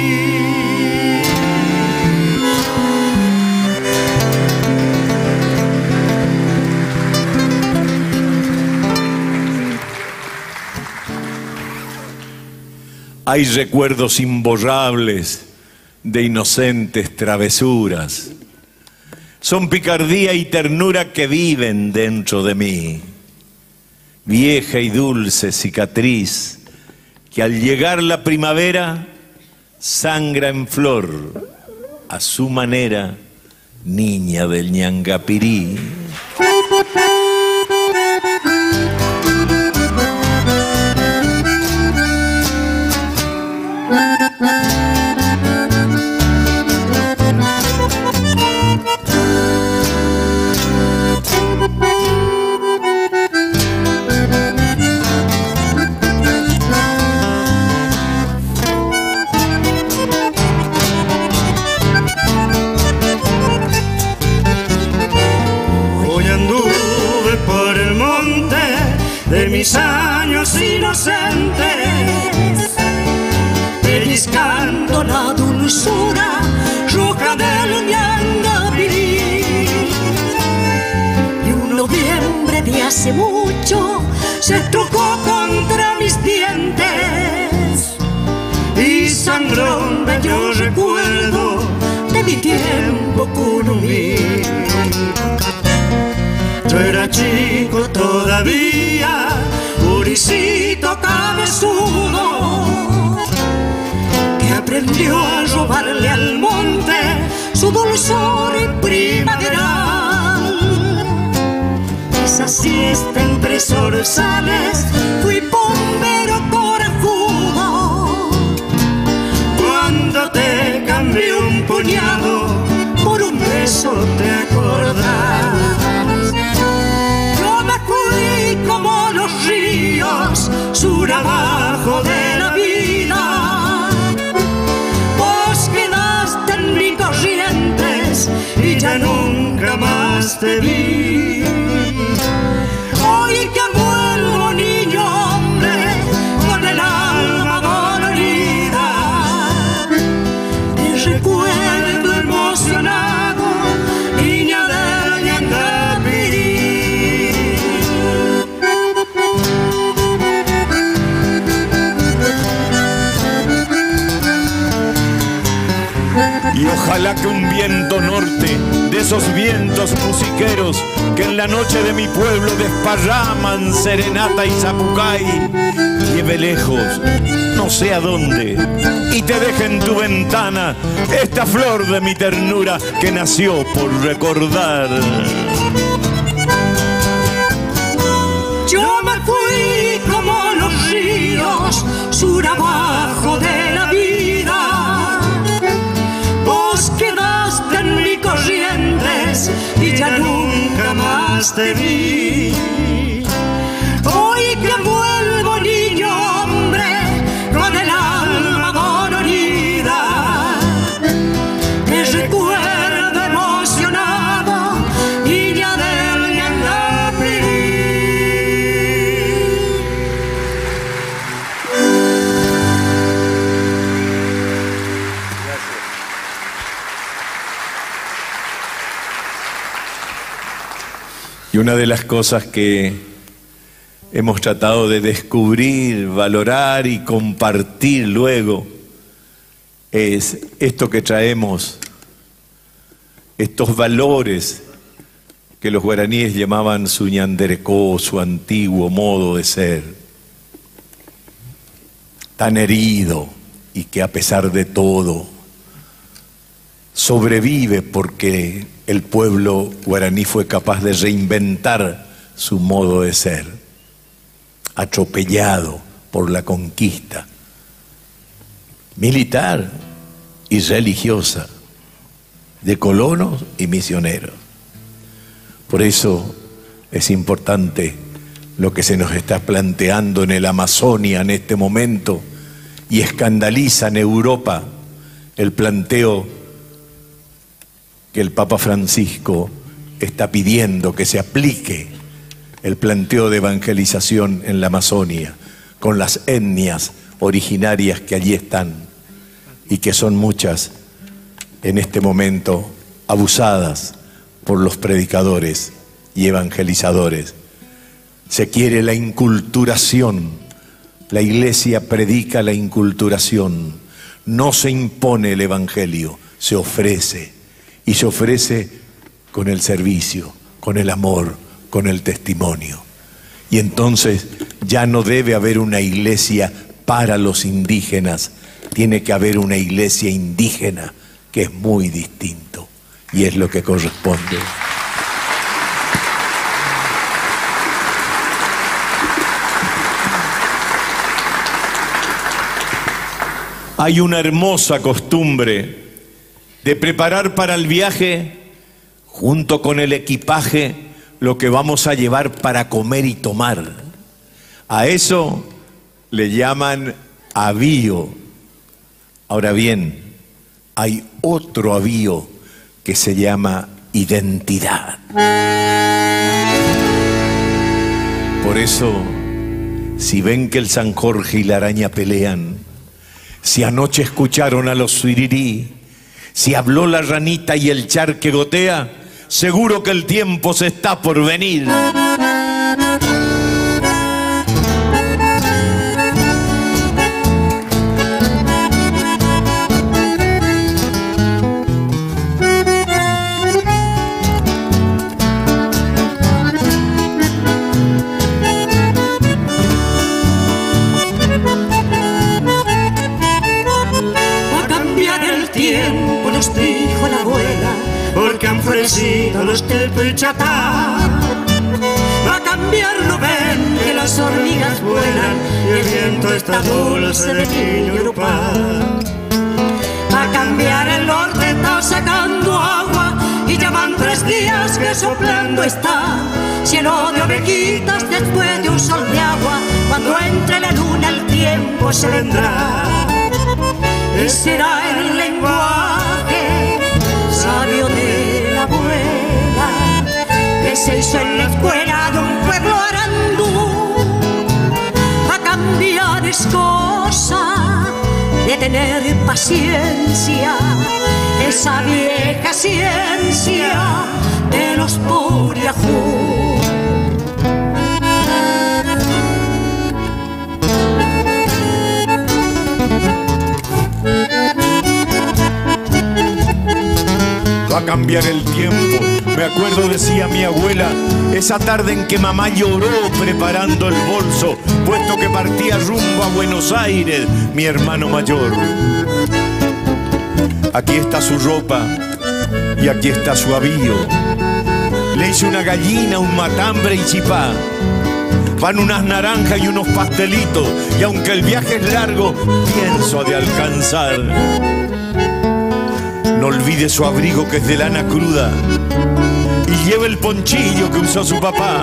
Speaker 11: Hay recuerdos imborrables de inocentes travesuras. Son picardía y ternura que viven dentro de mí. Vieja y dulce cicatriz que al llegar la primavera sangra en flor a su manera, niña del Ñangapirí.
Speaker 10: Mis años inocentes, pellizcando la dulzura roja del Ñangapirí. Y un noviembre de hace mucho se estrujó contra mis dientes y sangró un bello recuerdo de mi tiempo curumí. Yo era chico todavía, puricito cabezudo, que
Speaker 3: aprendió a robarle al monte su dulzor primaveral. Esa siesta entre zorzales fui bombero corajudo. Cuando te cambié un puñado por un beso, te acordás. Yo me fui como los ríos sur abajo de la vida. Vos quedaste en mis corrientes y ya nunca más te vi. Hoy que vuelvo niño hombre con el alma dolorida, te recuerdo emocionado, niña de Ñangapirí.
Speaker 11: Y ojalá que un viento norte, de esos vientos musiqueros que en la noche de mi pueblo desparraman serenata y zapucay, lleve lejos, no sé a dónde, y te deje en tu ventana esta flor de mi ternura que nació por recordar.
Speaker 3: Yo me fui como los ríos sur abajo de la vida. Vos quedaste en mis corrientes y ya nunca más te vi. Hoy que vuelvo niño hombre con el alma dolorida, te recuerdo emocionado, niña del Ñangapirí.
Speaker 8: Y una de las cosas que hemos tratado de descubrir, valorar y compartir luego es esto que traemos, estos valores que los guaraníes llamaban su ñanderecó, su antiguo modo de ser, tan herido y que a pesar de todo sobrevive porque el pueblo guaraní fue capaz de reinventar su modo de ser, atropellado por la conquista militar y religiosa de colonos y misioneros. Por eso es importante lo que se nos está planteando en el Amazonia en este momento, y escandaliza en Europa el planteo que el Papa Francisco está pidiendo que se aplique el planteo de evangelización en la Amazonia con las etnias originarias que allí están y que son muchas en este momento abusadas por los predicadores y evangelizadores. Se quiere la inculturación. La Iglesia predica la inculturación. No se impone el evangelio, se ofrece. Y se ofrece con el servicio, con el amor, con el testimonio. Y entonces ya no debe haber una iglesia para los indígenas, tiene que haber una iglesia indígena, que es muy distinto y es lo que corresponde. Hay una hermosa costumbre de preparar para el viaje, junto con el equipaje, lo que vamos a llevar para comer y tomar. A eso le llaman avío. Ahora bien, hay otro avío que se llama identidad. Por eso, si ven que el San Jorge y la araña pelean, si anoche escucharon a los suirirí, si habló la ranita y el charque gotea, seguro que el tiempo se está por venir.
Speaker 3: y chatá. Va a cambiar, no ven que las hormigas vuelan y el viento está dulce de Quillurupá. Va a cambiar, el norte está sacando agua y ya van tres días que soplando está. Cielo de ovejitas después de un sol de agua, cuando entre la luna el tiempo se vendrá. Y será el lenguaje sabio de la abuela que se hizo en la escuela de un pueblo arandú. Va a cambiar, es cosa de tener paciencia, esa vieja ciencia de los puriajú.
Speaker 11: Va a cambiar el tiempo, me acuerdo, decía mi abuela, esa tarde en que mamá lloró preparando el bolso, puesto que partía rumbo a Buenos Aires, mi hermano mayor. Aquí está su ropa y aquí está su avío. Le hice una gallina, un matambre y chipá. Van unas naranjas y unos pastelitos, y aunque el viaje es largo, pienso de alcanzar. No olvide su abrigo que es de lana cruda y lleva el ponchillo que usó su papá.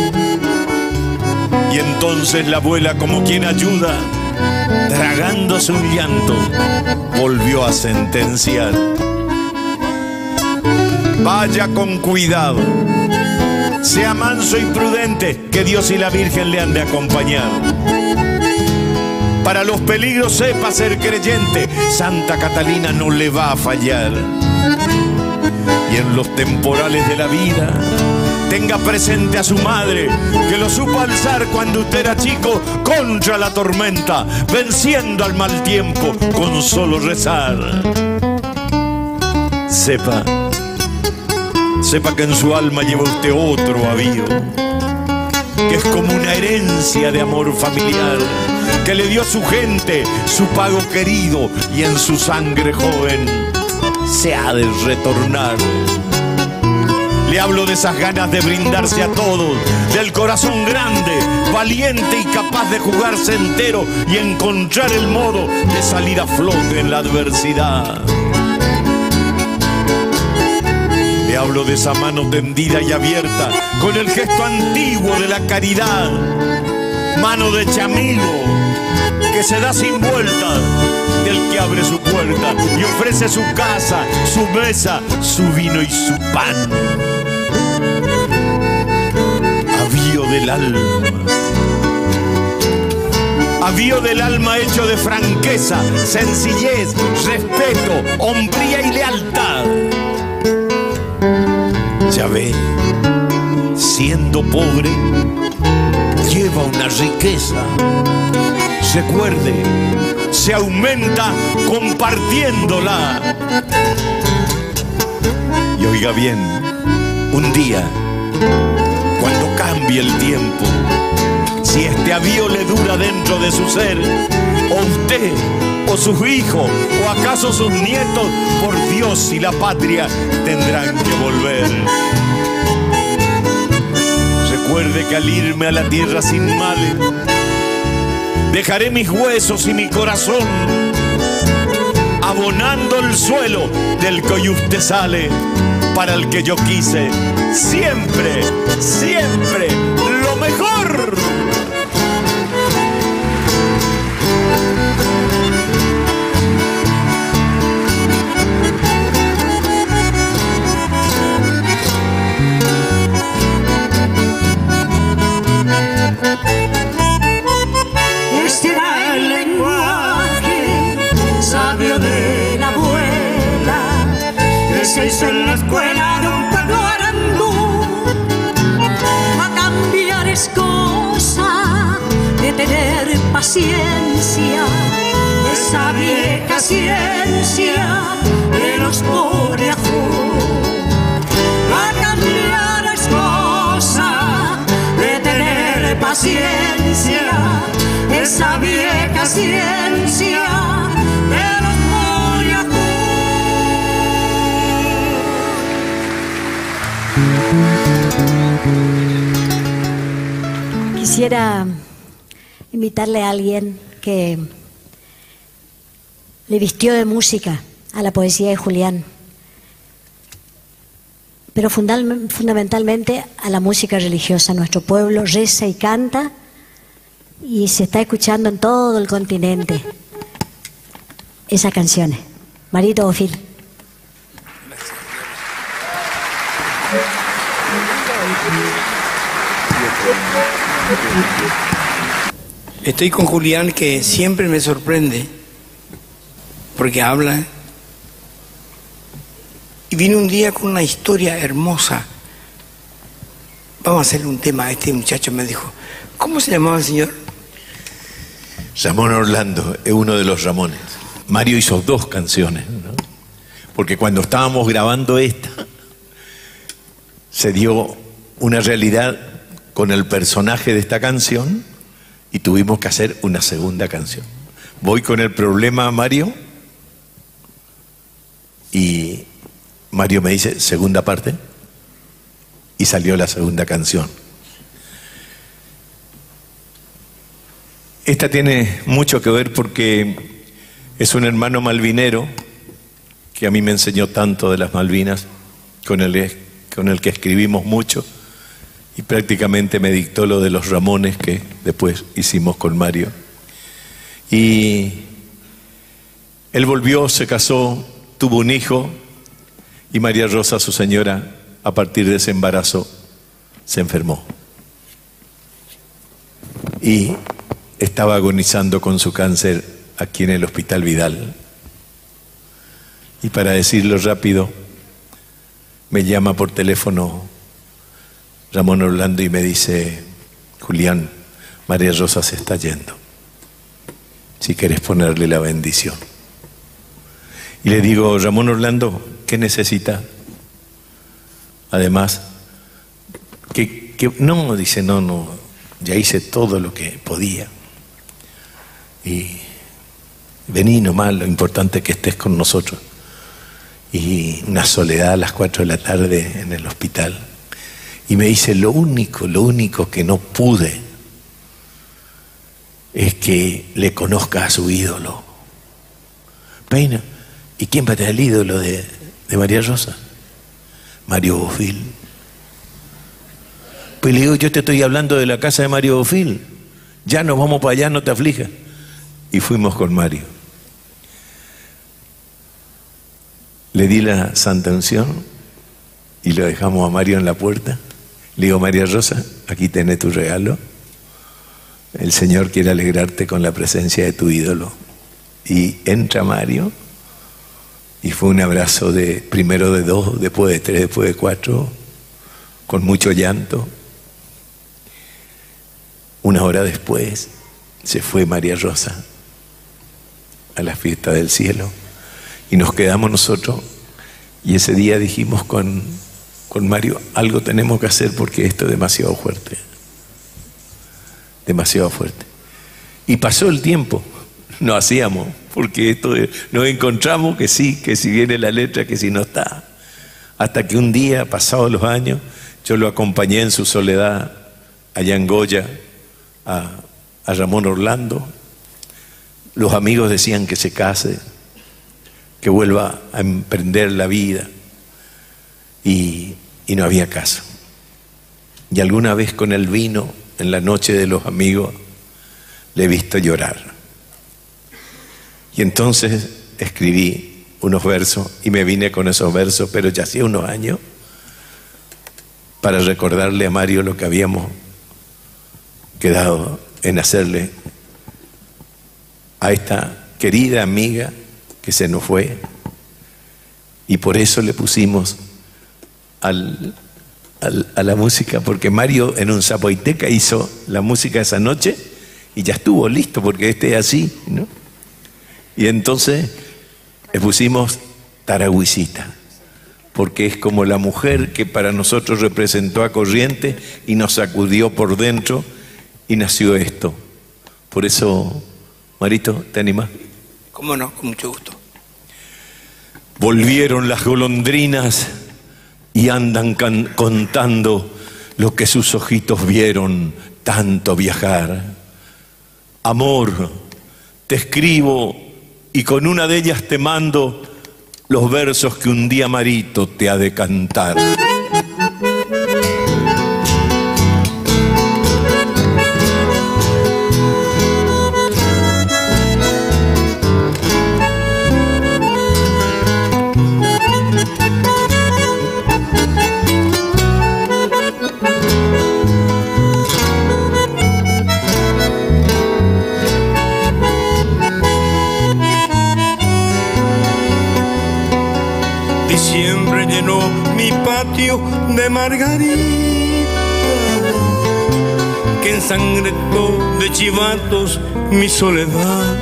Speaker 11: Y entonces la abuela, como quien ayuda, tragándose un llanto, volvió a sentenciar: vaya con cuidado, sea manso y prudente, que Dios y la Virgen le han de acompañar. Para los peligros sepa ser creyente, Santa Catalina no le va a fallar. Y en los temporales de la vida, tenga presente a su madre, que lo supo alzar cuando usted era chico contra la tormenta, venciendo al mal tiempo con solo rezar. Sepa, sepa que en su alma lleva usted otro avío, que es como una herencia de amor familiar, que le dio su gente, su pago querido, y en su sangre joven se ha de retornar. Le hablo de esas ganas de brindarse a todos, del corazón grande, valiente y capaz de jugarse entero y encontrar el modo de salir a flote en la adversidad. Le hablo de esa mano tendida y abierta, con el gesto antiguo de la caridad, mano de chamigo que se da sin vuelta, del que abre su puerta y ofrece su casa, su mesa, su vino y su pan. Avío del alma, avío del alma hecho de franqueza, sencillez, respeto, hombría y lealtad. Ya ve, siendo pobre, lleva una riqueza. Recuerde, se aumenta compartiéndola. Y oiga bien, un día, cuando cambie el tiempo, si este avío le dura dentro de su ser, o usted, o sus hijos, o acaso sus nietos, por Dios y la patria tendrán que volver. Recuerde que al irme a la tierra sin males, dejaré mis huesos y mi corazón, abonando el suelo del que hoy usted sale, para el que yo quise siempre, siempre lo mejor.
Speaker 3: Se hizo en la escuela de un pueblo arandú. Va a cambiar, es cosa de tener paciencia, esa vieja ciencia de los puriajú. Va a cambiar, es cosa de tener paciencia, esa vieja ciencia de los puriajú.
Speaker 12: quisiera invitarle a alguien que le vistió de música a la poesía de Julián, pero fundal, fundamentalmente a la música religiosa. Nuestro pueblo reza y canta y se está escuchando en todo el continente esas canciones. Marito Bofil.
Speaker 13: Estoy con Julián, que siempre me sorprende porque habla, y vino un día con una historia hermosa. Vamos a hacerle un tema a este muchacho. Me dijo, ¿cómo se llamaba el señor?
Speaker 8: Ramón Orlando es uno de los Ramones. Mario hizo dos canciones, ¿no? Porque cuando estábamos grabando esta se dio una realidad con el personaje de esta canción y tuvimos que hacer una segunda canción. Voy con el problema a Mario y Mario me dice segunda parte y salió la segunda canción. Esta tiene mucho que ver porque es un hermano malvinero que a mí me enseñó tanto de las Malvinas, con el, con el que escribimos mucho, y prácticamente me dictó lo de los Ramones que después hicimos con Mario. Y él volvió, se casó, tuvo un hijo, y María Rosa, su señora, a partir de ese embarazo, se enfermó. Y estaba agonizando con su cáncer aquí en el Hospital Vidal. Y para decirlo rápido, me llama por teléfono Ramón Orlando y me dice, Julián, María Rosa se está yendo, si querés ponerle la bendición. Y le digo, Ramón Orlando, ¿qué necesita? Además, que, que no, dice, no, no, ya hice todo lo que podía. Y vení nomás, lo importante es que estés con nosotros. Y una soledad a las cuatro de la tarde en el hospital. Y me dice, lo único, lo único que no pude es que le conozca a su ídolo. Peina, ¿y quién va a tener el ídolo de, de María Rosa? Mario Bofil. Pues le digo, yo te estoy hablando de la casa de Mario Bofil. Ya nos vamos para allá, no te aflijas. Y fuimos con Mario. Le di la santa unción y lo dejamos a Mario en la puerta. Le digo, María Rosa, aquí tenés tu regalo. El Señor quiere alegrarte con la presencia de tu ídolo. Y entra Mario y fue un abrazo de primero de dos, después de tres, después de cuatro, con mucho llanto. Una hora después se fue María Rosa a la fiesta del cielo y nos quedamos nosotros, y ese día dijimos con, con Mario, algo tenemos que hacer porque esto es demasiado fuerte, demasiado fuerte. Y pasó el tiempo, no hacíamos, porque esto de, nos encontramos que sí, que si viene la letra, que si no está, hasta que un día, pasados los años, yo lo acompañé en su soledad allá en Goya a, a Ramón Orlando. Los amigos decían que se case, que vuelva a emprender la vida, y, y no había caso. Y alguna vez con el vino, en la noche de los amigos, le he visto llorar. Y entonces escribí unos versos y me vine con esos versos, pero ya hacía unos años, para recordarle a Mario lo que habíamos quedado en hacerle a esta querida amiga que se nos fue. Y por eso le pusimos al, al, a la música, porque Mario en un zapoiteca hizo la música esa noche y ya estuvo listo, porque este es así, ¿no? Y entonces le pusimos Taragüisita, porque es como la mujer que para nosotros representó a Corrientes y nos sacudió por dentro y nació esto. Por eso, Marito, ¿te animás?
Speaker 13: ¿Cómo no? Con mucho gusto.
Speaker 8: Volvieron las golondrinas y andan can- contando lo que sus ojitos vieron tanto viajar. Amor, te escribo y con una de ellas te mando los versos que un día Marito te ha de cantar.
Speaker 14: Diciembre llenó mi patio de margarita, que ensangrentó de chivatos mi soledad.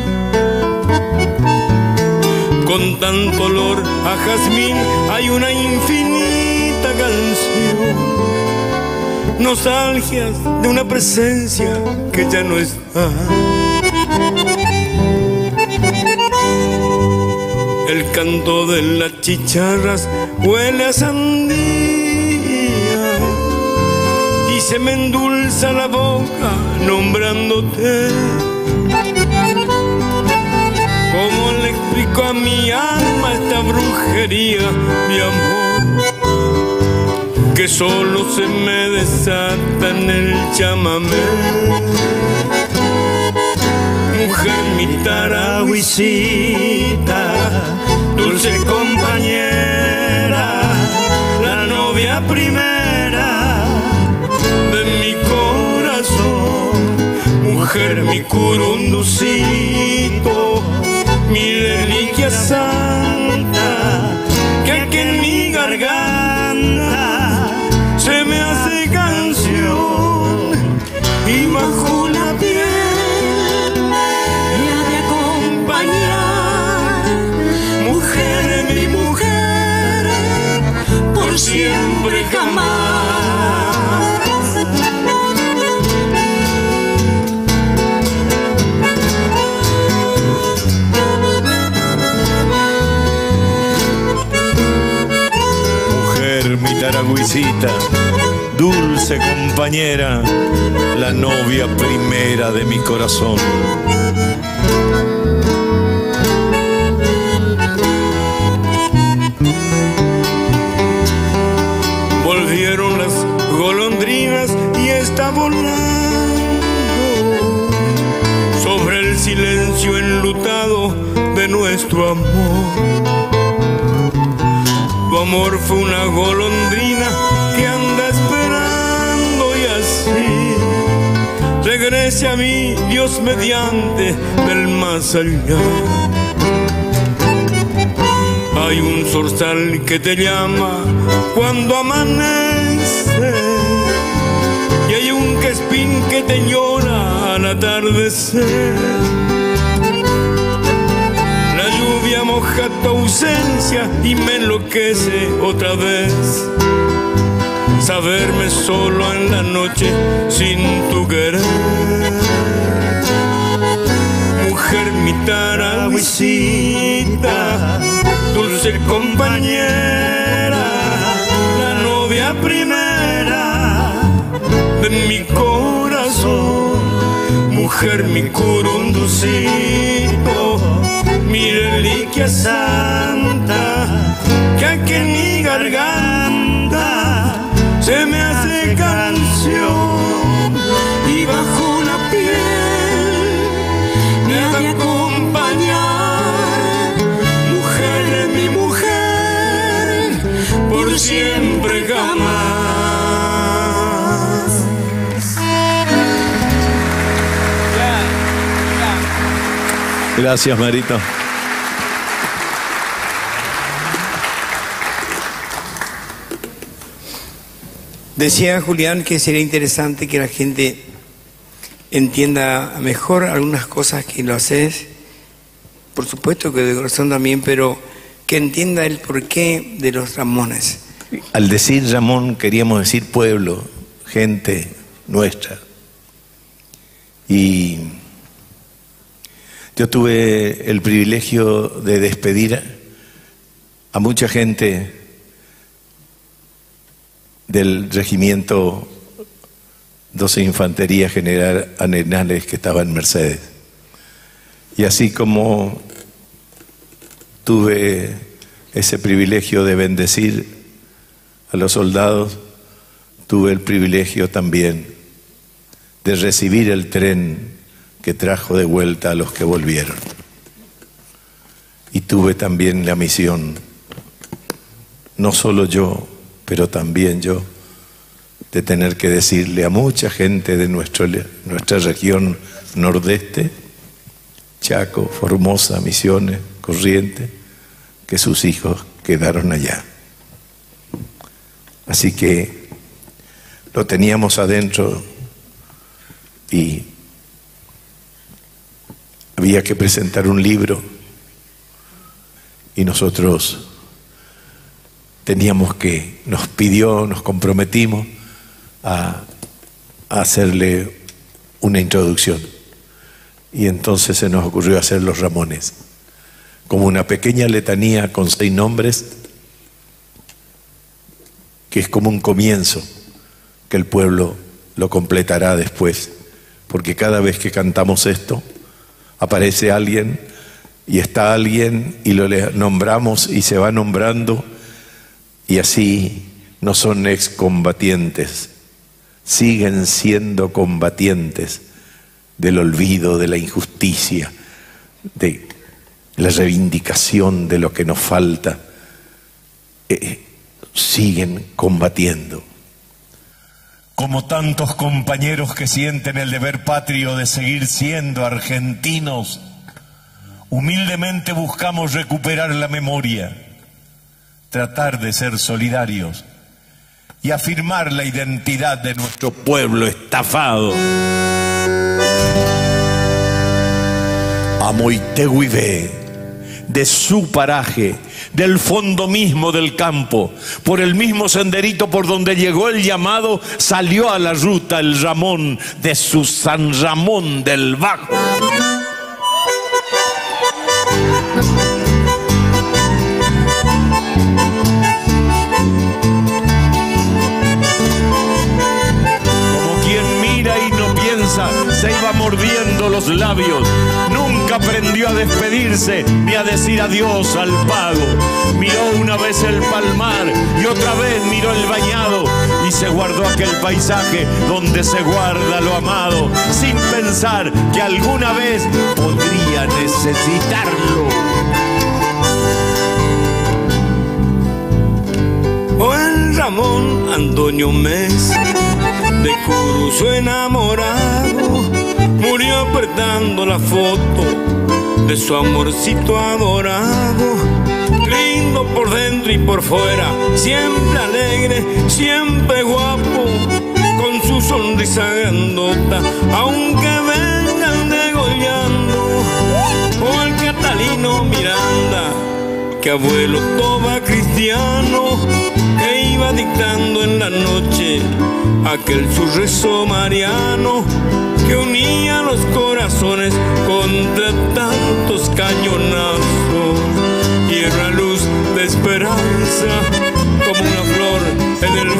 Speaker 14: Con tanto olor a jazmín hay una infinita canción, nostalgias de una presencia que ya no está. El canto de las chicharras huele a sandía y se me endulza la boca nombrándote. ¿Cómo le explico a mi alma esta brujería, mi amor? Que solo se me desata en el chamamé. Mujer, mi taragüisita, dulce compañera, la novia primera de mi corazón. Mujer, mi curunducito, mi reliquia santa, que aquí en mi garganta se me hace canción y bajo la piel siempre jamás.
Speaker 8: Mujer, mi taragüisita, dulce compañera, la novia primera de mi corazón.
Speaker 14: Volvieron las golondrinas y está volando sobre el silencio enlutado de nuestro amor. Tu amor fue una golondrina que anda esperando y así regrese a mí, Dios mediante, del más allá. Hay un zorzal que te llama cuando amanece y hay un quespín que te llora al atardecer. La lluvia moja tu ausencia y me enloquece otra vez saberme solo en la noche sin tu querer. Mujer, mi taragüisita, dulce compañera, la novia primera de mi corazón. Mujer, mi curunducito, mi reliquia santa, que aquí en mi garganta se me hace canción y bajo la piel me ha de acompañar. Mujer, mi mujer, por siempre jamás.
Speaker 8: Gracias, Marito.
Speaker 13: Decía Julián que sería interesante que la gente entienda mejor algunas cosas que lo haces, por supuesto que de corazón también, pero que entienda el porqué de los Ramones.
Speaker 8: Al decir Ramón queríamos decir pueblo, gente nuestra. Y yo tuve el privilegio de despedir a mucha gente del regimiento doce Infantería General Arenales que estaba en Mercedes. Y así como tuve ese privilegio de bendecir a los soldados, tuve el privilegio también de recibir el tren que trajo de vuelta a los que volvieron. Y tuve también la misión, no solo yo, pero también yo, de tener que decirle a mucha gente de nuestro, nuestra región nordeste, Chaco, Formosa, Misiones, Corrientes, que sus hijos quedaron allá. Así que lo teníamos adentro y había que presentar un libro y nosotros teníamos que, nos pidió, nos comprometimos a, a hacerle una introducción. Y entonces se nos ocurrió hacer los Ramones, como una pequeña letanía con seis nombres, que es como un comienzo, que el pueblo lo completará después, porque cada vez que cantamos esto, aparece alguien, y está alguien, y lo nombramos, y se va nombrando, y así no son excombatientes, siguen siendo combatientes del olvido, de la injusticia, de la reivindicación de lo que nos falta, eh, siguen combatiendo.
Speaker 4: Como tantos compañeros que sienten el deber patrio de seguir siendo argentinos, humildemente buscamos recuperar la memoria, tratar de ser solidarios y afirmar la identidad de nuestro pueblo estafado. A Moitehuibé, de su paraje, del fondo mismo del campo, por el mismo senderito por donde llegó el llamado, salió a la ruta el Ramón de su San Ramón del Bajo. Se iba mordiendo los labios, nunca aprendió a despedirse ni a decir adiós al pago. Miró una vez el palmar y otra vez miró el bañado y se guardó aquel paisaje donde se guarda lo amado, sin pensar que alguna vez podría necesitarlo.
Speaker 14: O el Ramón Antonio Mes, de Curuzo enamorado, murió apretando la foto de su amorcito adorado. Lindo por dentro y por fuera, siempre alegre, siempre guapo, con su sonrisa grandota, aunque vengan degollando. O el Catalino Miranda, que abuelo toba cristiano, que iba dictando en la noche aquel su rezo mariano, que unía los corazones contra tantos cañonazos, y era luz de esperanza como una flor en el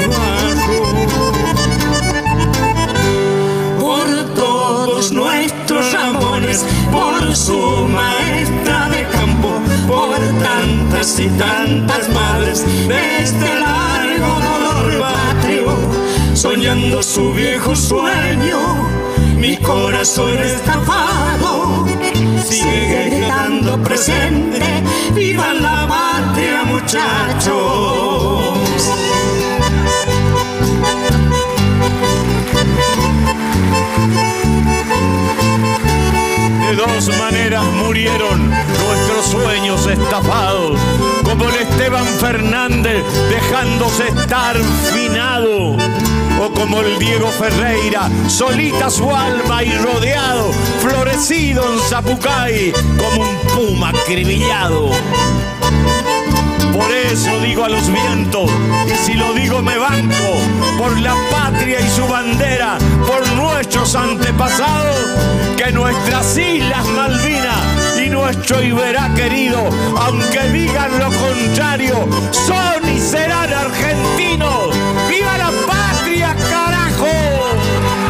Speaker 14: barro.
Speaker 3: Por todos nuestros Ramones, por su maestra de campo, por tantas y tantas madres de este largo dolor patrio, soñando su viejo sueño, mi corazón estafado sigue gritando presente, viva la patria, muchachos.
Speaker 4: De dos maneras murieron nuestros sueños estafados, como el Esteban Fernández dejándose estar finado, o como el Diego Ferreira, solita su alma y rodeado, florecido en Zapucay como un puma acribillado. Por eso digo a los vientos, y si lo digo me banco, por la patria y su bandera, por nuestros antepasados, que nuestras Islas Malvinas y nuestro Iberá querido, aunque digan lo contrario, son y serán argentinos. ¡Viva la patria, carajo!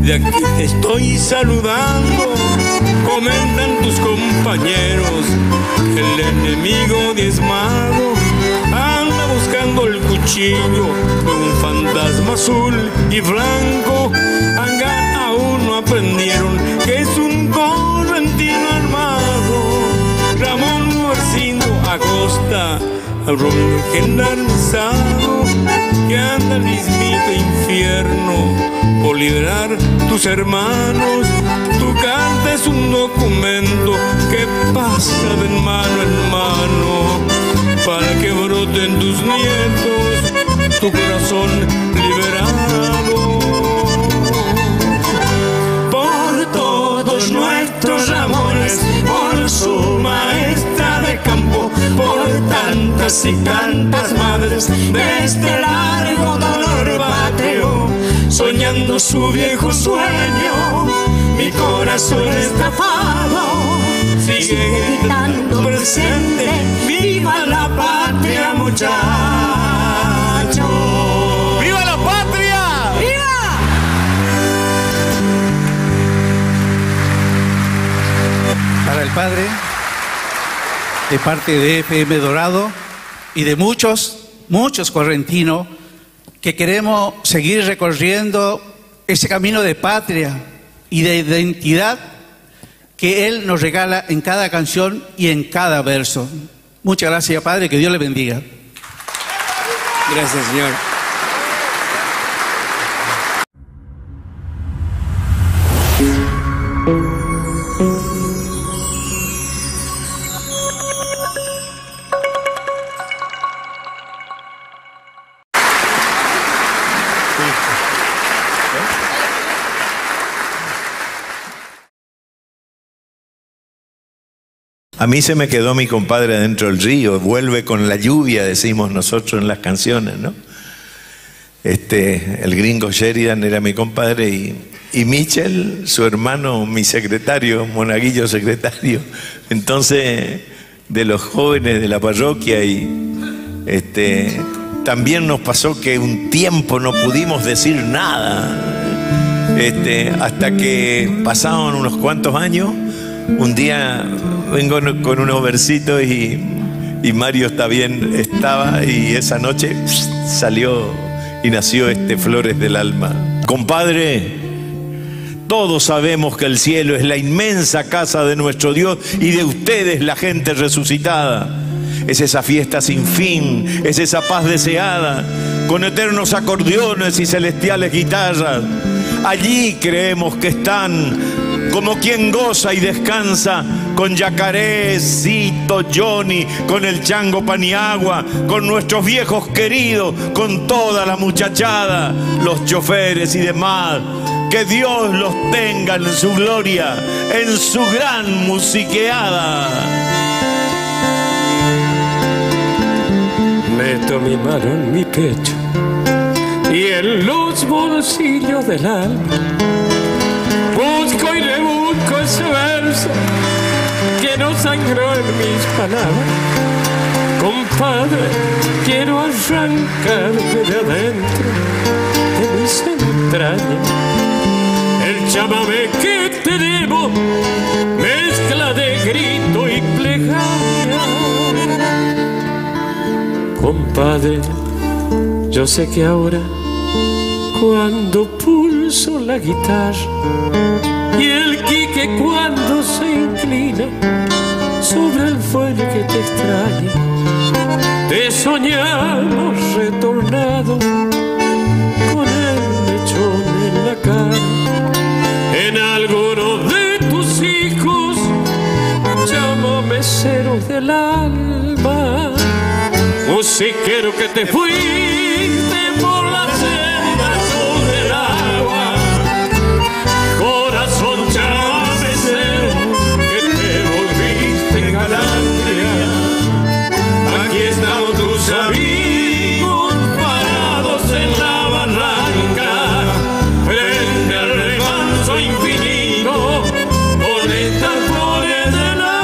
Speaker 14: de aquí te estoy saludando. Comentan tus compañeros que el enemigo diezmado anda buscando el cuchillo de un fantasma azul y blanco. Anga aún no aprendieron que es un correntino armado. Ramón Guarcindo Acosta, al ron generalizado, que anda al mismito infierno por liberar tus hermanos. Tu carta es un documento que pasa de mano en mano para que broten tus nietos, tu corazón liberado.
Speaker 3: Por todos nuestros Ramones, por su maestra de campo, por tantas y tantas madres de este largo dolor patrio, soñando su viejo sueño, mi corazón estafado sigue gritando presente, viva la patria, muchachos.
Speaker 11: ¡Viva la patria!
Speaker 3: ¡Viva!
Speaker 15: Para el Padre, de parte de F M Dorado y de muchos, muchos correntinos que queremos seguir recorriendo ese camino de patria y de identidad que Él nos regala en cada canción y en cada verso. Muchas gracias, Padre, que Dios le bendiga.
Speaker 13: Gracias, Señor.
Speaker 8: A mí se me quedó mi compadre adentro del río, vuelve con la lluvia, decimos nosotros en las canciones, ¿no? Este, el gringo Sheridan era mi compadre y, y Michel, su hermano, mi secretario, monaguillo secretario. Entonces, de los jóvenes de la parroquia, y este, también nos pasó que un tiempo no pudimos decir nada, este, hasta que pasaron unos cuantos años. Un día vengo con unos versitos y, y Mario está bien, estaba, y esa noche salió y nació este Flores del Alma. Compadre, todos sabemos que el cielo es la inmensa casa de nuestro Dios y de ustedes la gente resucitada. Es esa fiesta sin fin, es esa paz deseada, con eternos acordeones y celestiales guitarras. Allí creemos que están como quien goza y descansa, con Yacaré, Cito, Johnny, con el Chango Paniagua, con nuestros viejos queridos, con toda la muchachada, los choferes y demás. Que Dios los tenga en su gloria, en su gran musiqueada.
Speaker 9: Meto mi mano en mi pecho y en los bolsillos del alma busco y le busco ese verso que no sangró en mis palabras. Compadre, quiero arrancarme de adentro de mis entrañas el chamamé que tenemos, mezcla de grito y plegaria. Compadre, yo sé que ahora, cuando pulso la guitarra y el quique cuando se inclina sobre el fuelle que te extraña, te soñamos retornado con el mechón en la cara. En alguno de tus hijos, chamameceros del alma, musiquero que te fuiste por la senda del agua, corazón chamamecero que te volviste galantería. Aquí estamos tus amigos parados en la barranca, frente al remanso infinito, con estas flores del alma.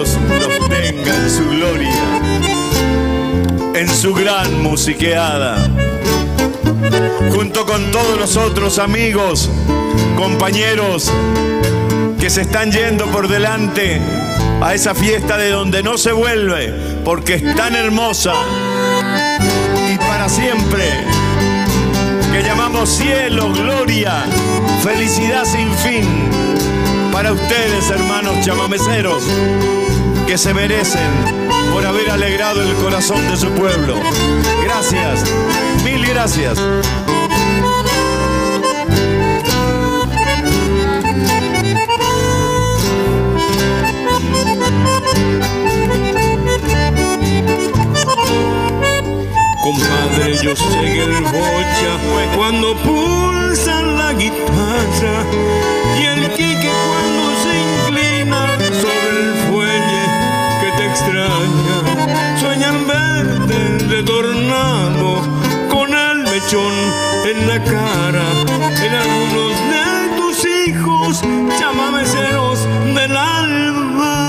Speaker 11: Dios los tenga en su gloria, en su gran musiqueada, junto con todos los otros amigos, compañeros que se están yendo por delante a esa fiesta de donde no se vuelve, porque es tan hermosa y para siempre, que llamamos cielo, gloria, felicidad sin fin, para ustedes, hermanos chamameceros, que se merecen por haber alegrado el corazón de su pueblo. Gracias, mil gracias.
Speaker 14: Compadre, yo sé que el bocha cuando pulsan la guitarra y el quique cuando se inclina sobre el fuelle que te extraña, sueñan verte retornado con el mechón en la cara, en algunos de tus hijos chamameceros del alma.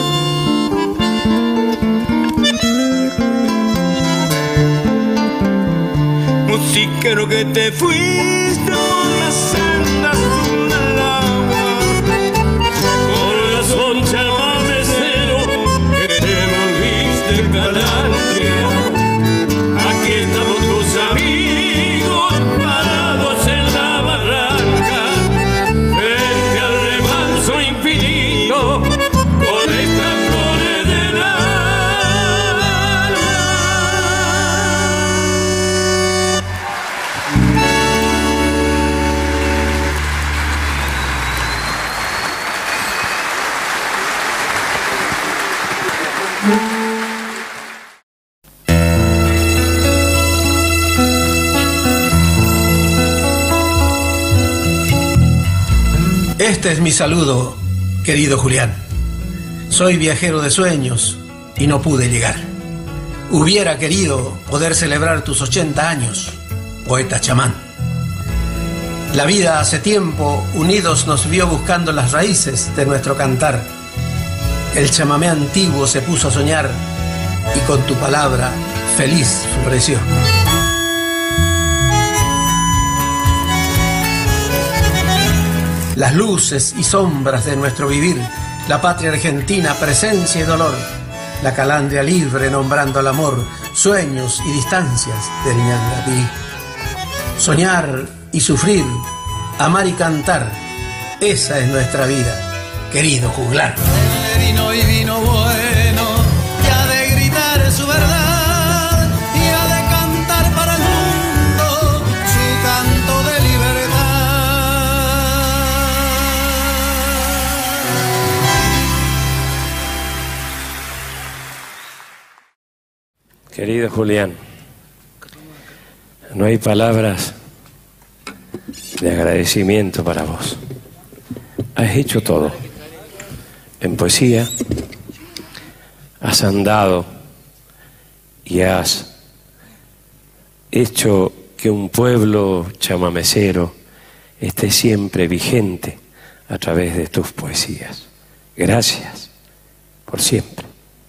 Speaker 14: Musiquero que te fuiste por las sendas del agua, corazón chamamecero que te volviste calandria. Aquí estamos tus amigos parados en la barranca, frente al remanso infinito con estas flores del alma.
Speaker 16: Este es mi saludo, querido Julián. Soy viajero de sueños y no pude llegar. Hubiera querido poder celebrar tus ochenta años, poeta chamán. La vida hace tiempo, unidos, nos vio buscando las raíces de nuestro cantar. El chamamé antiguo se puso a soñar y con tu palabra feliz floreció. Las luces y sombras de nuestro vivir, la patria argentina, presencia y dolor, la calandria libre nombrando al amor, sueños y distancias del Ñangapirí. Soñar y sufrir, amar y cantar, esa es nuestra vida, querido juglar.
Speaker 17: Vino y vino bueno, y ha de gritar su verdad, y ha de cantar para el mundo su canto de libertad.
Speaker 18: Querido Julián, no hay palabras de agradecimiento para vos. Has hecho todo. En poesía, has andado y has hecho que un pueblo chamamecero esté siempre vigente a través de tus poesías. Gracias por siempre.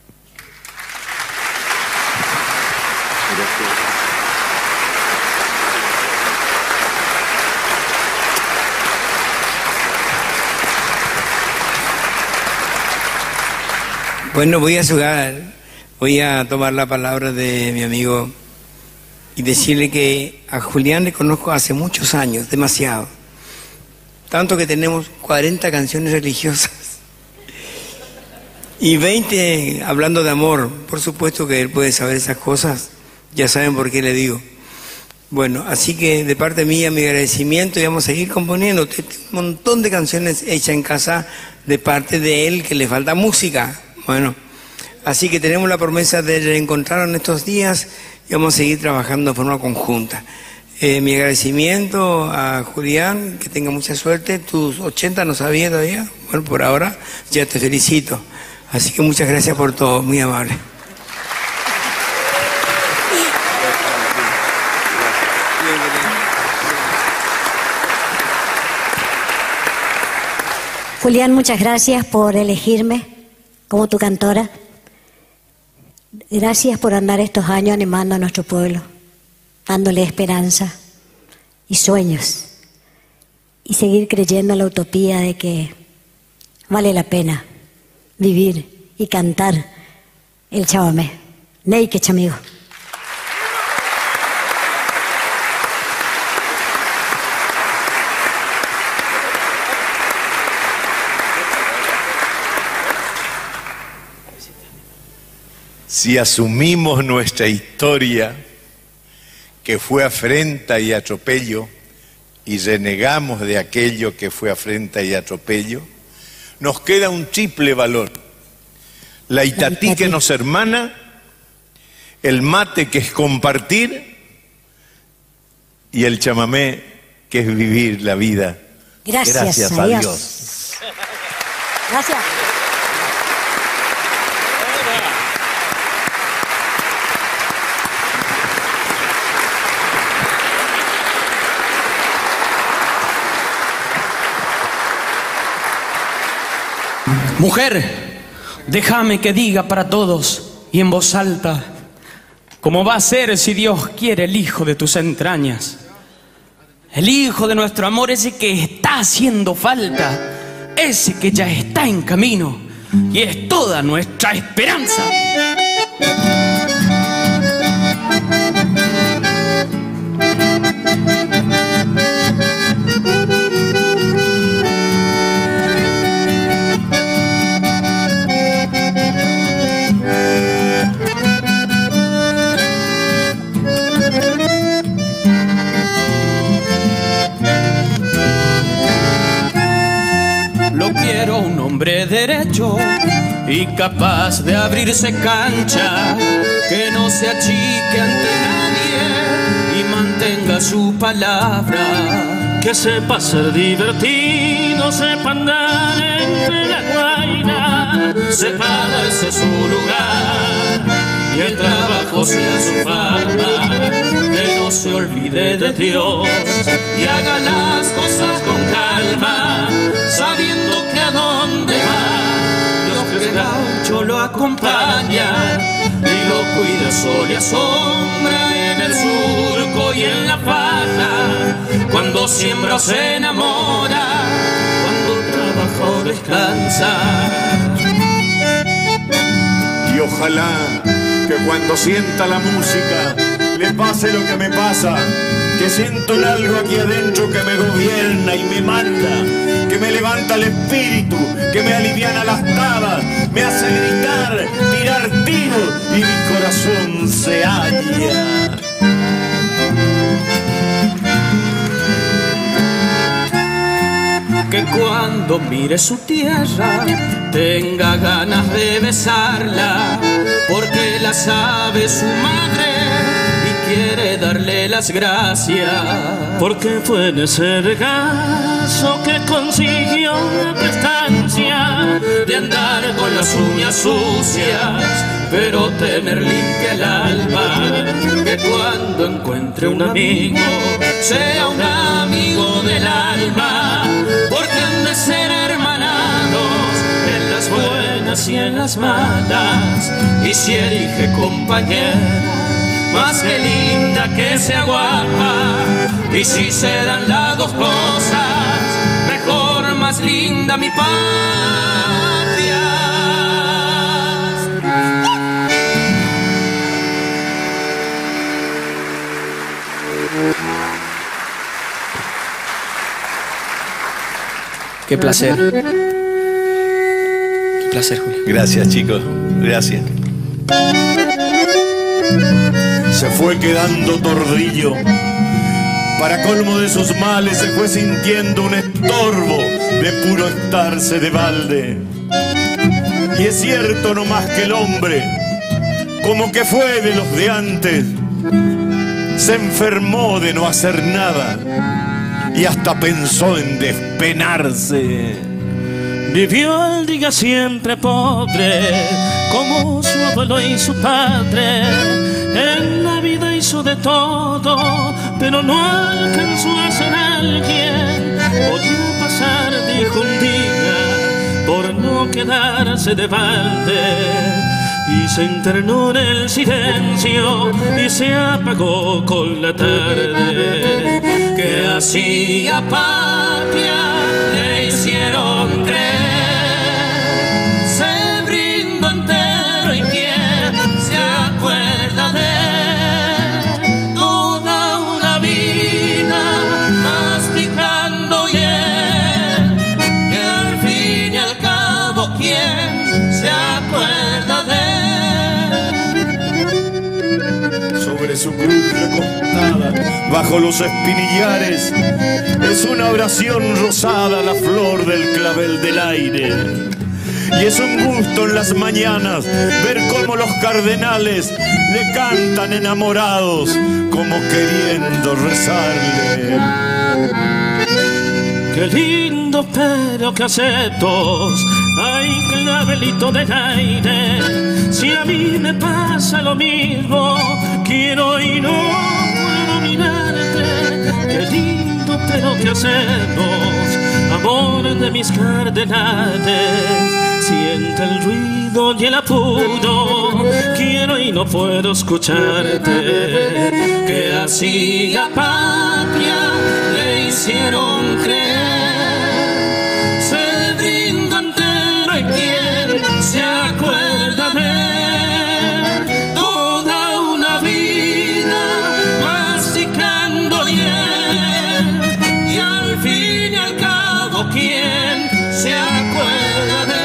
Speaker 13: Bueno, voy a jugar, voy a tomar la palabra de mi amigo y decirle que a Julián le conozco hace muchos años, demasiado. Tanto que tenemos cuarenta canciones religiosas y veinte hablando de amor. Por supuesto que él puede saber esas cosas, ya saben por qué le digo. Bueno, así que de parte mía mi agradecimiento y vamos a seguir componiendo. Un montón de canciones hechas en casa de parte de él que le falta música. Bueno, así que tenemos la promesa de reencontrarnos en estos días y vamos a seguir trabajando de forma conjunta. Eh, mi agradecimiento a Julián, que tenga mucha suerte. Tus ochenta no sabía todavía. Bueno, por ahora ya te felicito. Así que muchas gracias por todo, muy amable.
Speaker 12: Julián, muchas gracias por elegirme como tu cantora. Gracias por andar estos años animando a nuestro pueblo, dándole esperanza y sueños, y seguir creyendo en la utopía de que vale la pena vivir y cantar el chamamé. Neike chamigo.
Speaker 8: Si asumimos nuestra historia, que fue afrenta y atropello, y renegamos de aquello que fue afrenta y atropello, nos queda un triple valor: la itatí que nos hermana, el mate que es compartir, y el chamamé que es vivir la vida.
Speaker 12: Gracias,
Speaker 8: Gracias a
Speaker 12: a Dios.
Speaker 8: Dios.
Speaker 12: Gracias.
Speaker 19: Mujer, déjame que diga para todos y en voz alta, cómo va a ser si Dios quiere el hijo de tus entrañas, el hijo de nuestro amor, ese que está haciendo falta, ese que ya está en camino y es toda nuestra esperanza. Quiero un hombre derecho y capaz de abrirse cancha, que no se achique ante nadie y mantenga su palabra,
Speaker 10: que sepa ser divertido, sepa andar entre la guaina, sepa darse su lugar y el trabajo sea su fama, que no se olvide de Dios y haga las cosas con calma, sabiendo que a dónde va, Dios que es gaucho lo acompaña y lo cuida sol y a sombra en el surco y en la faja, cuando siembra o se enamora, cuando trabaja o descansa.
Speaker 11: Y ojalá que cuando sienta la música le pase lo que me pasa, que siento en algo aquí adentro que me gobierna y me manda, que me levanta el espíritu, que me aliviana las tabas, me hace gritar, tirar tiros y mi corazón se halla.
Speaker 19: Que cuando mire su tierra tenga ganas de besarla, porque la sabe su madre y quiere darle las gracias,
Speaker 10: porque fue en ese regazo que consiguió la prestancia de andar con las uñas sucias, pero tener limpia el alma, que cuando encuentre un amigo sea un amigo del alma, porque han de ser hermanados en las buenas y en las malas, y si elige compañera más que linda que sea guapa, y si se dan las dos cosas, mejor más linda mi patria.
Speaker 19: Qué placer. Qué placer, Julio.
Speaker 8: Gracias, chicos. Gracias.
Speaker 11: Se fue quedando tordillo. Para colmo de sus males se fue sintiendo un estorbo de puro estarse de balde. Y es cierto no más que el hombre, como que fue de los de antes, se enfermó de no hacer nada y hasta pensó en despenarse.
Speaker 10: Vivió el día siempre pobre, como su abuelo y su padre. En la vida hizo de todo, pero no alcanzó a ser alguien. Voy a pasar, dijo un día, por por no quedarse de balde, y se internó en el silencio y se apagó con la tarde. Que hacía patria le hicieron creer, se brindó entero y quién se acuerda de él. Toda una vida masticando hiel, que al fin y al cabo quién se acuerda de él.
Speaker 11: Sobre su cruz recostada, bajo los espinillares, es una oración rosada la flor del clavel del aire. Y es un gusto en las mañanas ver cómo los cardenales le cantan enamorados, como queriendo rezarle.
Speaker 10: Qué lindo pero que aceptos, ay, clavelito del aire. Si a mí me pasa lo mismo, quiero y no puedo mirarte. Qué lindo pero que hacemos, amor de mis cardenales. Siente el ruido y el apuro, quiero y no puedo escucharte. Que hacía patria le hicieron creer, se brindó entero y quién se acuerda de él. Toda una vida masticando hiel, y al fin y al cabo quién se acuerda de él.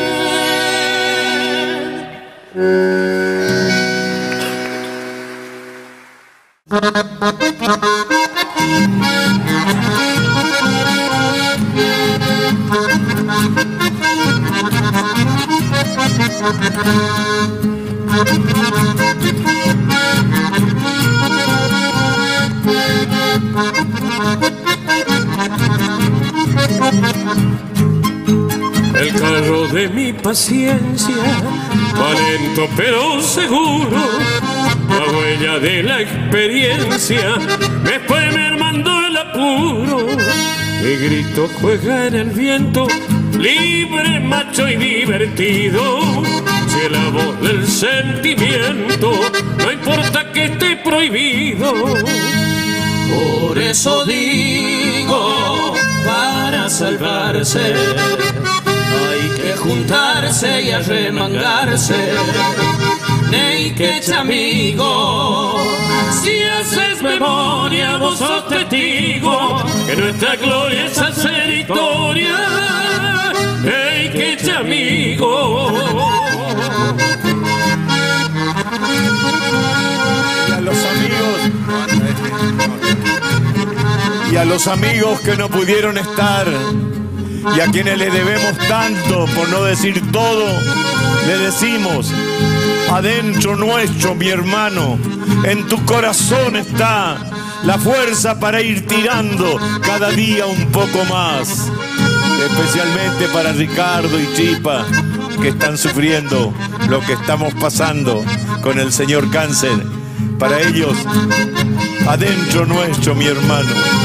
Speaker 14: El carro de mi paciencia va lento pero seguro, la huella de la experiencia me fue mermando el apuro. Mi grito juega en el viento, libre, macho y divertido. Si es la voz del sentimiento, no importa que esté prohibido.
Speaker 10: Por eso digo, para salvarse hay que juntarse y arremangarse. Ney, que echa amigo, si haces memoria vos sos testigo que nuestra gloria es hacer historia. Ney, que echa amigo.
Speaker 11: Y a los amigos, y a los amigos que no pudieron estar, y a quienes le debemos tanto, por no decir todo, le decimos: adentro nuestro, mi hermano, en tu corazón está la fuerza para ir tirando cada día un poco más. Especialmente para Ricardo y Chipa, que están sufriendo lo que estamos pasando con el señor cáncer. Para ellos, adentro nuestro, mi hermano,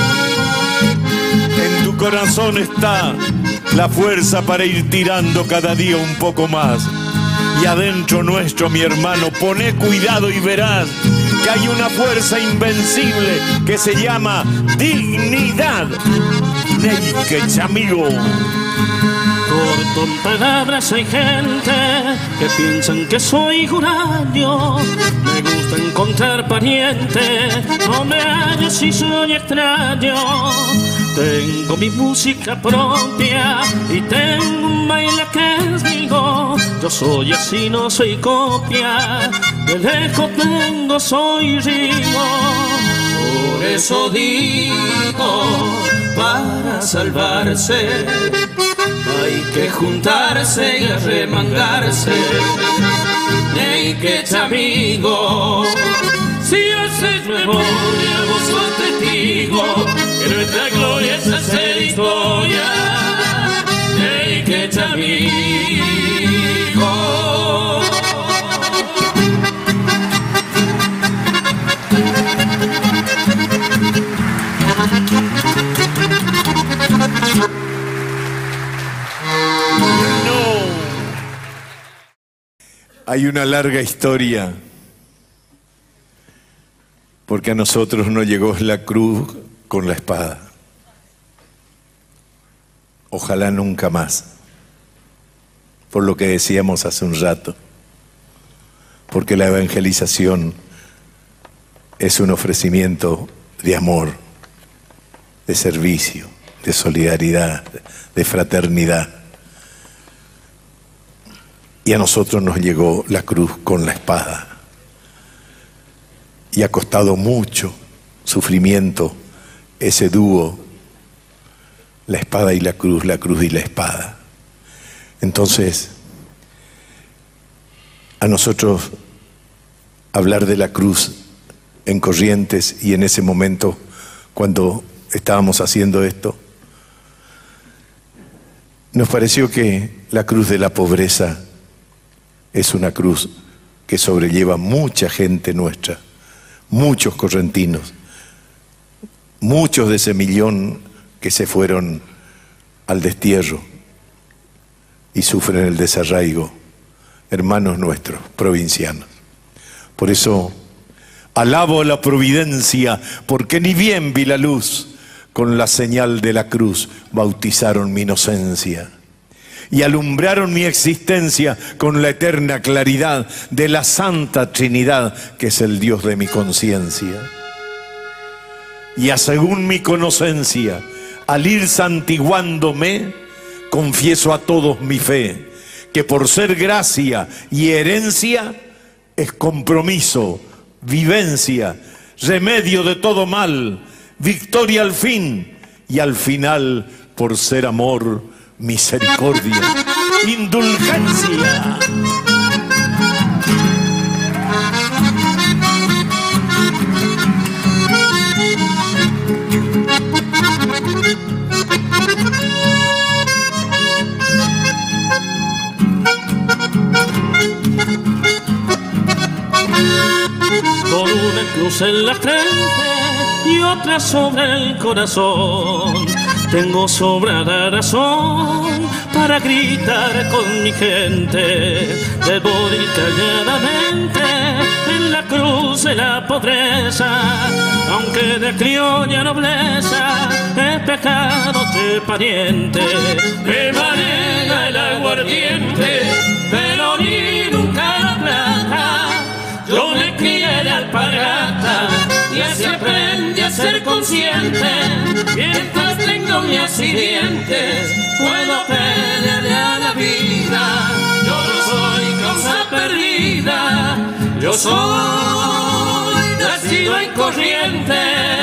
Speaker 11: en tu corazón está la fuerza para ir tirando cada día un poco más. Y adentro nuestro, mi hermano, poné cuidado y verás que hay una fuerza invencible que se llama dignidad. Ney, que echa amigo.
Speaker 10: Corto en palabras hay gente que piensan que soy huraño. Me gusta encontrar parientes, no me hallo si soy extraño. Tengo mi música propia y tengo un baile que es mío. Yo soy así, no soy copia, de lejos vengo, soy río. Por eso digo, para salvarse hay que juntarse y arremangarse. Ney, que echa amigo, si haces memoria vos sos testigo que nuestra gloria es hacer historia. Ney, que echa amigo.
Speaker 8: Hay una larga historia, porque a nosotros no llegó la cruz con la espada. Ojalá nunca más, por lo que decíamos hace un rato, porque la evangelización es un ofrecimiento de amor, de servicio, de solidaridad, de fraternidad. Y a nosotros nos llegó la cruz con la espada. Y ha costado mucho sufrimiento ese dúo, la espada y la cruz, la cruz y la espada. Entonces, a nosotros hablar de la cruz en Corrientes y en ese momento, cuando estábamos haciendo esto, nos pareció que la cruz de la pobreza es una cruz que sobrelleva mucha gente nuestra, muchos correntinos, muchos de ese millón que se fueron al destierro y sufren el desarraigo, hermanos nuestros, provincianos. Por eso alabo a la providencia, porque ni bien vi la luz, con la señal de la cruz bautizaron mi inocencia y alumbraron mi existencia con la eterna claridad de la Santa Trinidad, que es el Dios de mi conciencia. Y a según mi conocencia, al ir santiguándome, confieso a todos mi fe, que por ser gracia y herencia, es compromiso, vivencia, remedio de todo mal, victoria al fin, y al final, por ser amor, misericordia, indulgencia.
Speaker 10: Con una cruz en la frente y otra sobre el corazón, tengo sobrada razón para gritar con mi gente. Debo ir calladamente en la cruz de la pobreza, aunque de criolla nobleza he pecado de pariente. Me maneja el aguardiente, pero ni nunca la plata. Yo me crié de alpargata y así aprendí a ser consciente. Mientras tengo uñas y dientes, puedo pelearle a la vida. Yo no soy causa perdida, yo soy nacido en Corrientes.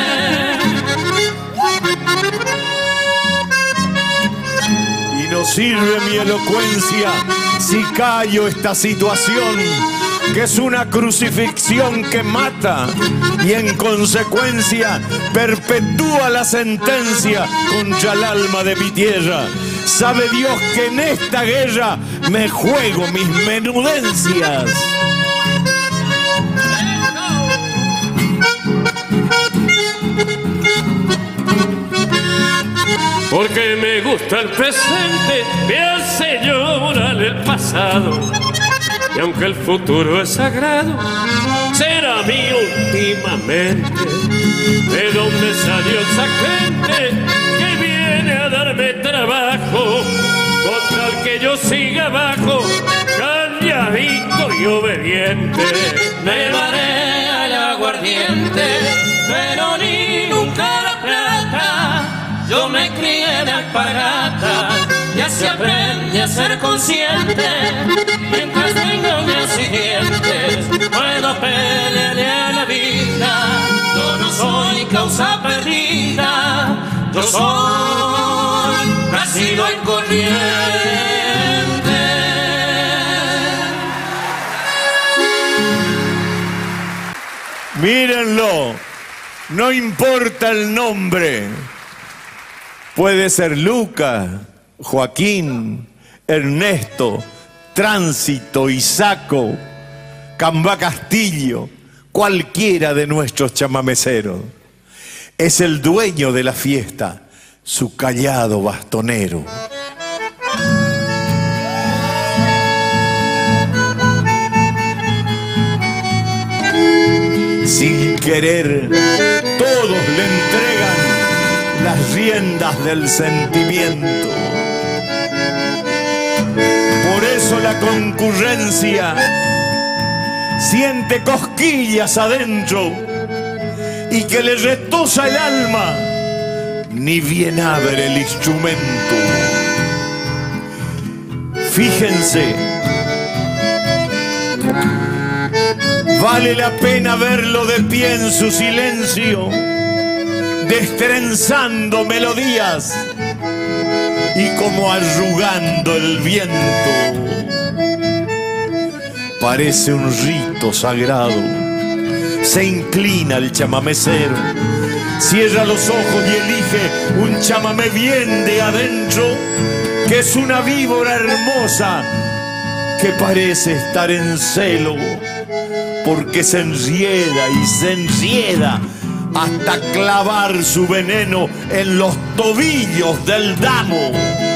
Speaker 8: Y no sirve mi elocuencia si callo esta situación, que es una crucifixión que mata y en consecuencia perpetúa la sentencia contra el alma de mi tierra. Sabe Dios que en esta guerra me juego mis menudencias.
Speaker 10: Porque me gusta el presente, me hace llorar el pasado. Y aunque el futuro es sagrado, será mío últimamente. ¿De dónde salió esa gente que viene a darme trabajo? Con tal que yo siga abajo, calladito y obediente. Me marea el aguardiente, pero ni nunca la plata. Yo me crié de alpargata y así aprendí a ser consciente. Mientras tengo uñas y dientes, puedo pelearle a la vida. Yo no soy causa perdida, yo soy nacido en Corrientes.
Speaker 8: Mírenlo, no importa el nombre. Puede ser Lucas, Joaquín, Ernesto, Tránsito, Isaco, Cambá Castillo, cualquiera de nuestros chamameceros. Es el dueño de la fiesta, su callado bastonero.
Speaker 11: querer, todos le entregan las riendas del sentimiento. Por eso la concurrencia siente cosquillas adentro y que le retosa el alma, ni bien abre el instrumento. Fíjense, vale la pena verlo de pie en su silencio, destrenzando melodías y como arrugando el viento. Parece un rito sagrado. Se inclina el chamamecero, cierra los ojos y elige un chamamé bien de adentro, que es una víbora hermosa que parece estar en celo, porque se enrieda y se enrieda hasta clavar su veneno en los tobillos del damo.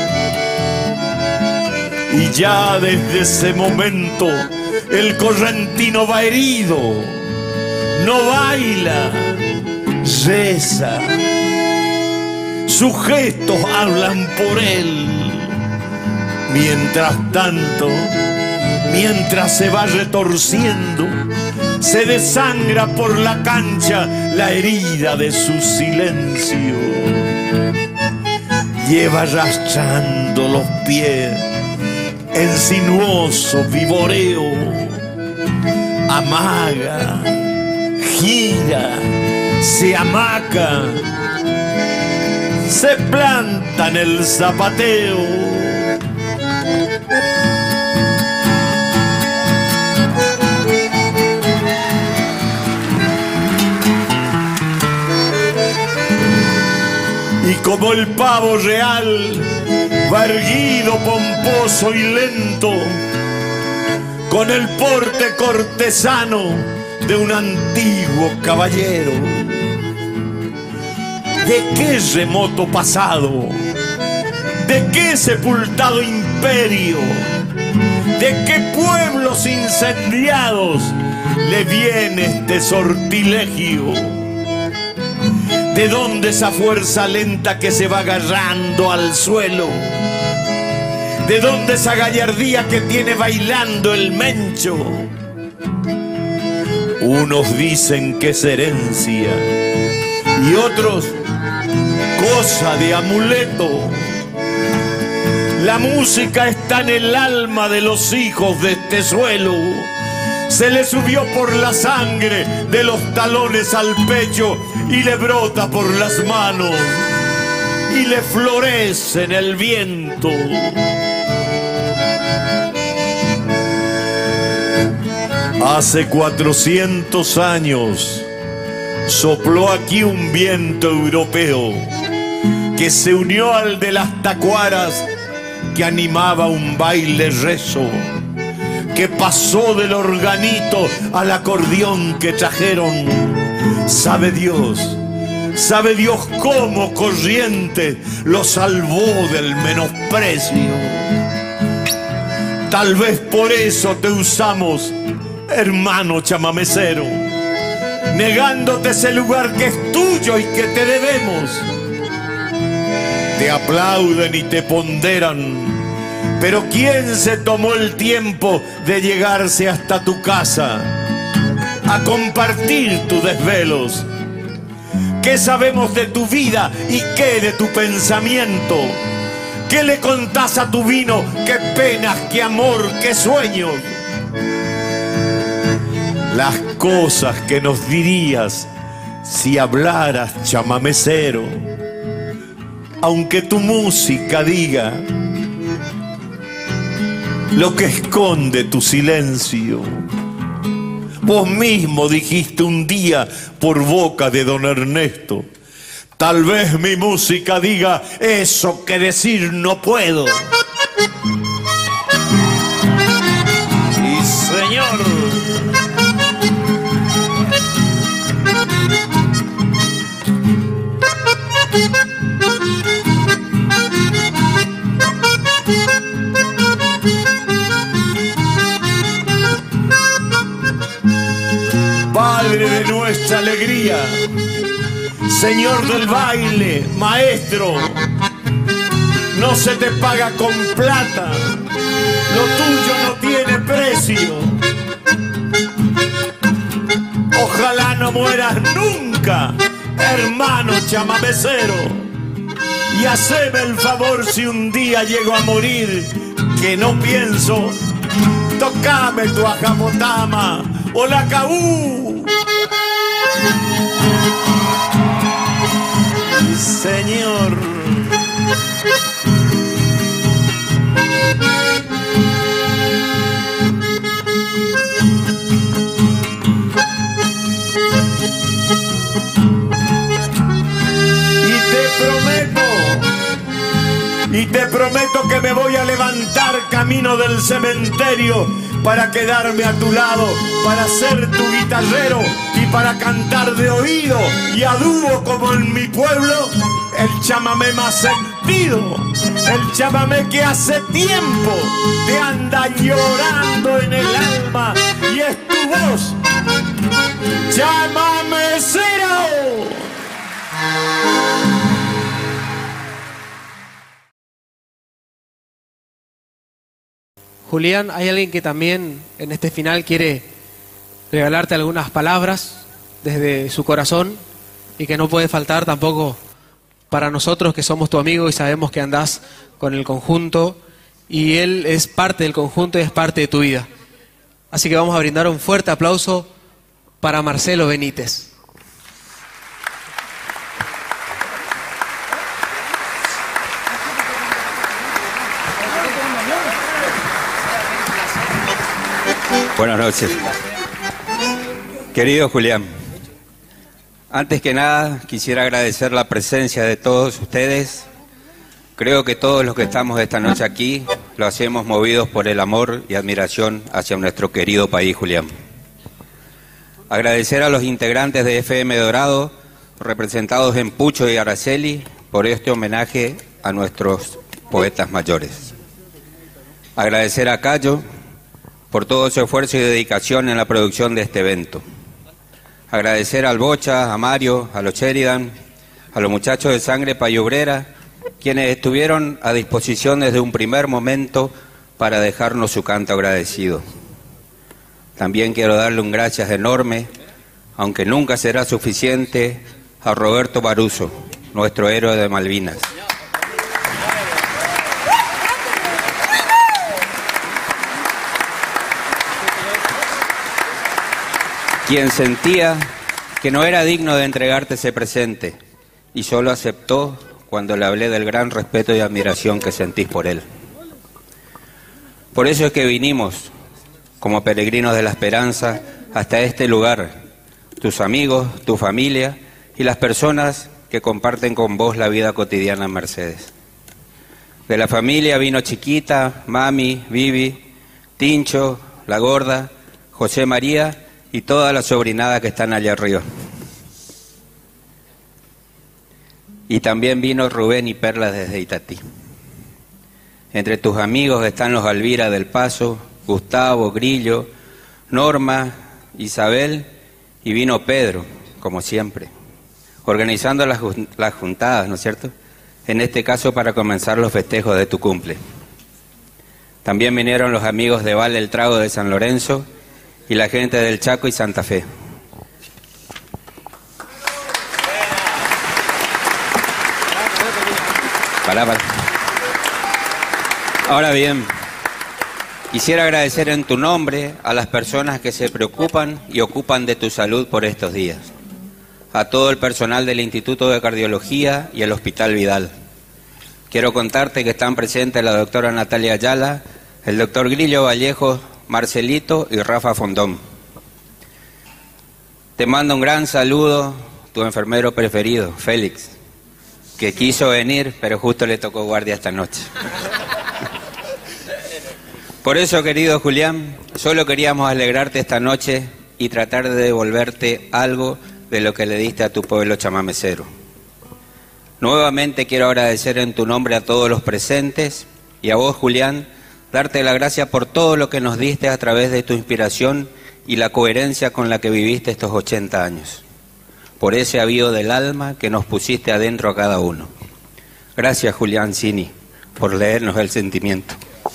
Speaker 11: Y ya desde ese momento el correntino va herido, no baila, reza. Sus gestos hablan por él. Mientras tanto, mientras se va retorciendo, se desangra por la cancha la herida de su silencio. Lleva arrastrando los pies en sinuoso vivoreo. Amaga, gira, se hamaca, se planta en el zapateo. Y como el pavo real va erguido, pomposo y lento, con el porte cortesano de un antiguo caballero. ¿De qué remoto pasado? ¿De qué sepultado imperio? ¿De qué pueblos incendiados le viene este sortilegio? ¿De dónde esa fuerza lenta que se va agarrando al suelo? ¿De dónde esa gallardía que tiene bailando el mencho? Unos dicen que es herencia y otros cosa de amuleto. La música está en el alma de los hijos de este suelo. Se le subió por la sangre de los talones al pecho y le brota por las manos y le florece en el viento. Hace cuatrocientos años sopló aquí un viento europeo que se unió al de las tacuaras, que animaba un baile rezo, que pasó del organito al acordeón que trajeron. Sabe Dios, sabe Dios cómo corriente lo salvó del menosprecio. Tal vez por eso te usamos, hermano chamamecero, negándote ese lugar que es tuyo y que te debemos. Te aplauden y te ponderan, pero ¿quién se tomó el tiempo de llegarse hasta tu casa a compartir tus desvelos? ¿Qué sabemos de tu vida y qué de tu pensamiento? ¿Qué le contás a tu vino? ¿Qué penas, qué amor, qué sueños? Las cosas que nos dirías si hablaras, chamamecero, aunque tu música diga lo que esconde tu silencio. Vos mismo dijiste un día por boca de don Ernesto: tal vez mi música diga eso que decir no puedo. Y señor, vale padre de nuestra alegría, señor del baile, maestro. No se te paga con plata, lo tuyo no tiene precio. Ojalá no mueras nunca, hermano chamamecero. Y haceme el favor si un día llego a morir, que no pienso, tocame tu ajamotama o la caú. Señor. Y te prometo que me voy a levantar camino del cementerio para quedarme a tu lado, para ser tu guitarrero y para cantar de oído y a dúo como en mi pueblo el chamamé más sentido, el chamamé que hace tiempo te anda llorando en el alma y es tu voz, chamamecero.
Speaker 20: Julián, hay alguien que también en este final quiere regalarte algunas palabras desde su corazón y que no puede faltar tampoco para nosotros que somos tu amigo y sabemos que andás con el conjunto y él es parte del conjunto y es parte de tu vida. Así que vamos a brindar un fuerte aplauso para Marcelo Benítez.
Speaker 21: Buenas noches. Querido Julián, antes que nada quisiera agradecer la presencia de todos ustedes. Creo que todos los que estamos esta noche aquí lo hacemos movidos por el amor y admiración hacia nuestro querido país, Julián. Agradecer a los integrantes de F M Dorado, representados en Pucho y Araceli, por este homenaje a nuestros poetas mayores. Agradecer a Cayo por todo su esfuerzo y dedicación en la producción de este evento. Agradecer al Bocha, a Mario, a los Sheridan, a los muchachos de Sangre Payobrera, quienes estuvieron a disposición desde un primer momento para dejarnos su canto agradecido. También quiero darle un gracias enorme, aunque nunca será suficiente, a Roberto Baruso, nuestro héroe de Malvinas. Quien sentía que no era digno de entregarte ese presente y solo aceptó cuando le hablé del gran respeto y admiración que sentís por él. Por eso es que vinimos, como peregrinos de la esperanza, hasta este lugar, tus amigos, tu familia y las personas que comparten con vos la vida cotidiana en Mercedes. De la familia vino Chiquita, Mami, Vivi, Tincho, La Gorda, José María y todas las sobrinadas que están allá arriba. Y también vino Rubén y Perla desde Itatí. Entre tus amigos están los Alvira del Paso, Gustavo, Grillo, Norma, Isabel y vino Pedro, como siempre, organizando las, las juntadas, ¿no es cierto? En este caso para comenzar los festejos de tu cumple. También vinieron los amigos de Vale el Trago de San Lorenzo y la gente del Chaco y Santa Fe. Pará, pará. Ahora bien, quisiera agradecer en tu nombre a las personas que se preocupan y ocupan de tu salud por estos días. A todo el personal del Instituto de Cardiología y el Hospital Vidal. Quiero contarte que están presentes la doctora Natalia Ayala, el doctor Grillo Vallejo, Marcelito y Rafa Fondón. Te mando un gran saludo, tu enfermero preferido, Félix, que quiso venir, pero justo le tocó guardia esta noche. Por eso, querido Julián, solo queríamos alegrarte esta noche y tratar de devolverte algo de lo que le diste a tu pueblo chamamecero. Nuevamente quiero agradecer en tu nombre a todos los presentes y a vos, Julián, darte la gracia por todo lo que nos diste a través de tu inspiración y la coherencia con la que viviste estos ochenta años, por ese avío del alma que nos pusiste adentro a cada uno. Gracias, Julián Cini, por leernos el sentimiento.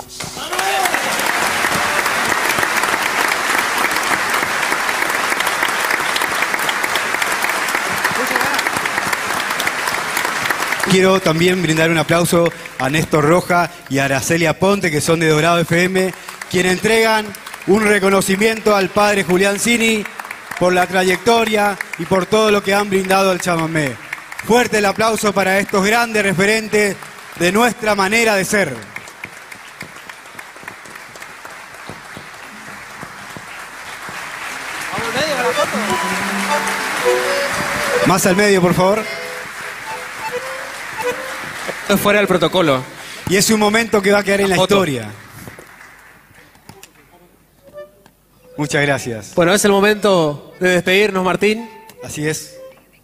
Speaker 2: Quiero también brindar un aplauso a Néstor Roja y a Araceli Aponte, que son de Dorado F M, quienes entregan un reconocimiento al padre Julián Cini por la trayectoria y por todo lo que han brindado al chamamé. Fuerte el aplauso para estos grandes referentes de nuestra manera de ser. Más al medio, por favor.
Speaker 20: Esto es fuera del protocolo.
Speaker 2: Y es un momento que va a quedar en la historia. Muchas gracias.
Speaker 20: Bueno, es el momento de despedirnos, Martín.
Speaker 2: Así es.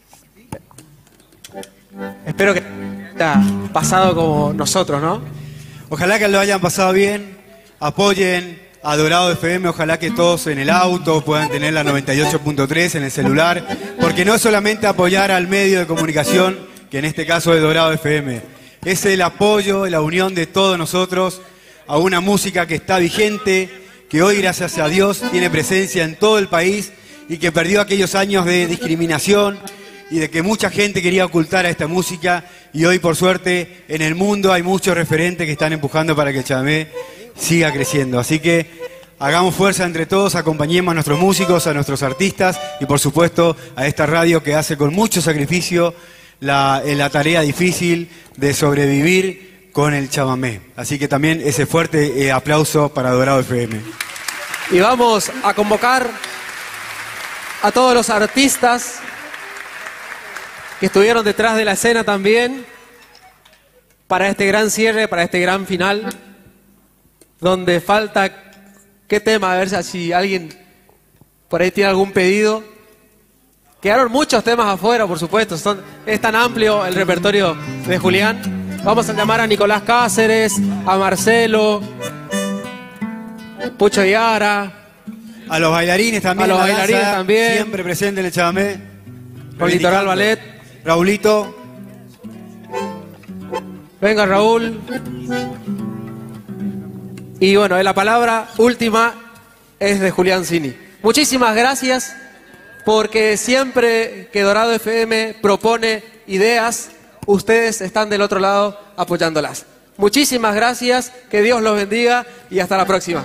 Speaker 20: Espero que haya pasado como nosotros, ¿no?
Speaker 2: Ojalá que lo hayan pasado bien. Apoyen a Dorado F M. Ojalá que todos en el auto puedan tener la noventa y ocho punto tres en el celular. Porque no es solamente apoyar al medio de comunicación, que en este caso es Dorado F M. Es el apoyo, la unión de todos nosotros a una música que está vigente, que hoy, gracias a Dios, tiene presencia en todo el país y que perdió aquellos años de discriminación y de que mucha gente quería ocultar a esta música, y hoy, por suerte, en el mundo hay muchos referentes que están empujando para que el chamamé siga creciendo. Así que hagamos fuerza entre todos, acompañemos a nuestros músicos, a nuestros artistas y, por supuesto, a esta radio que hace con mucho sacrificio la, la tarea difícil de sobrevivir con el chamamé. Así que también ese fuerte eh, aplauso para Dorado F M.
Speaker 20: Y vamos a convocar a todos los artistas que estuvieron detrás de la escena también para este gran cierre, para este gran final, donde falta, ¿qué tema? A ver si alguien por ahí tiene algún pedido. Quedaron muchos temas afuera, por supuesto, son, es tan amplio el repertorio de Julián. Vamos a llamar a Nicolás Cáceres, a Marcelo, Pucho Yara.
Speaker 2: A los bailarines también.
Speaker 20: A los
Speaker 2: la
Speaker 20: bailarines
Speaker 2: danza,
Speaker 20: también.
Speaker 2: Siempre presente en el chamamé.
Speaker 20: Con Litoral Ballet.
Speaker 2: Raulito.
Speaker 20: Venga, Raúl. Y bueno, la palabra última es de Julián Cini. Muchísimas gracias, porque siempre que Dorado F M propone ideas, ustedes están del otro lado apoyándolas. Muchísimas gracias, que Dios los bendiga y hasta la próxima.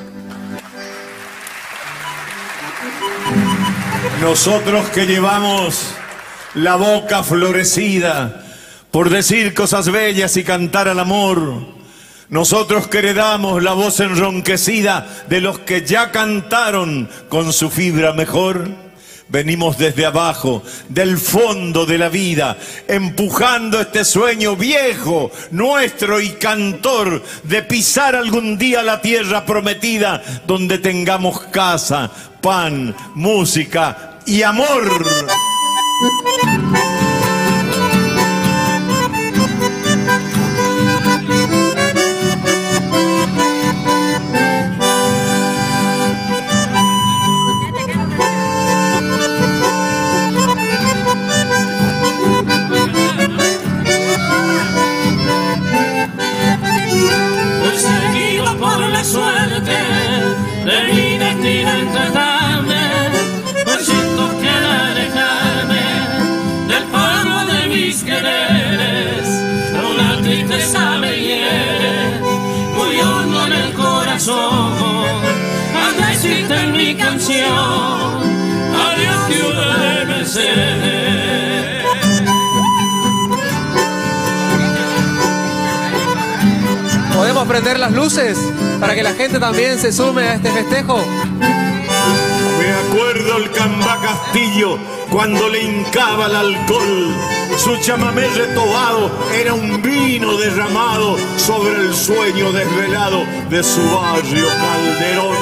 Speaker 11: Nosotros que llevamos la boca florecida por decir cosas bellas y cantar al amor, nosotros que heredamos la voz enronquecida de los que ya cantaron con su fibra mejor, venimos desde abajo, del fondo de la vida, empujando este sueño viejo, nuestro y cantor, de pisar algún día la tierra prometida, donde tengamos casa, pan, música y amor.
Speaker 10: Perseguido por la suerte de mi destino entregarme, pues siento que al alejarme del polvo de mis quereres, una tristeza me hiere muy hondo en el corazón, al decirte en mi canción, adiós ciudad de Mercedes.
Speaker 20: ¿Podemos prender las luces para que la gente también se sume a este festejo?
Speaker 11: Me acuerdo el Cambá Castillo cuando le hincaba el alcohol. Su chamamé retobado era un vino derramado sobre el sueño desvelado de su barrio Calderón.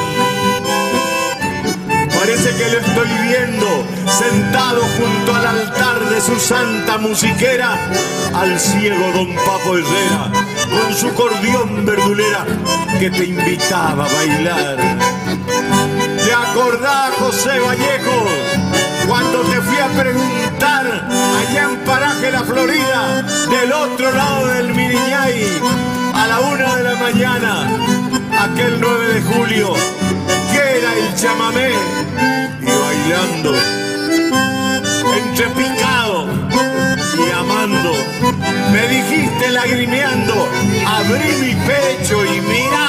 Speaker 11: Parece que lo estoy viendo sentado junto al altar de su santa musiquera, al ciego don Papo Herrera, con su cordión verdulera que te invitaba a bailar. Y ¿Te acordás, José Vallejo, cuando te fui a preguntar allá en Paraje La Florida, del otro lado del Miriñay, a la una de la mañana, aquel nueve de julio, que era el chamamé, y bailando, entre picado y amando, me dijiste lagrimeando, abrí mi pecho y mirá.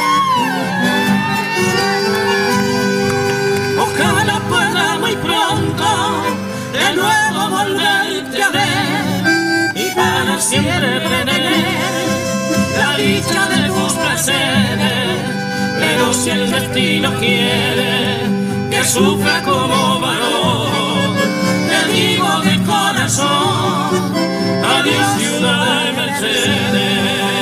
Speaker 3: Ojalá pueda muy pronto de nuevo volverte a ver y para siempre tener la dicha de tus placeres. Pero si el destino quiere que sufra como varón, te digo de corazón, adiós ciudad de Mercedes.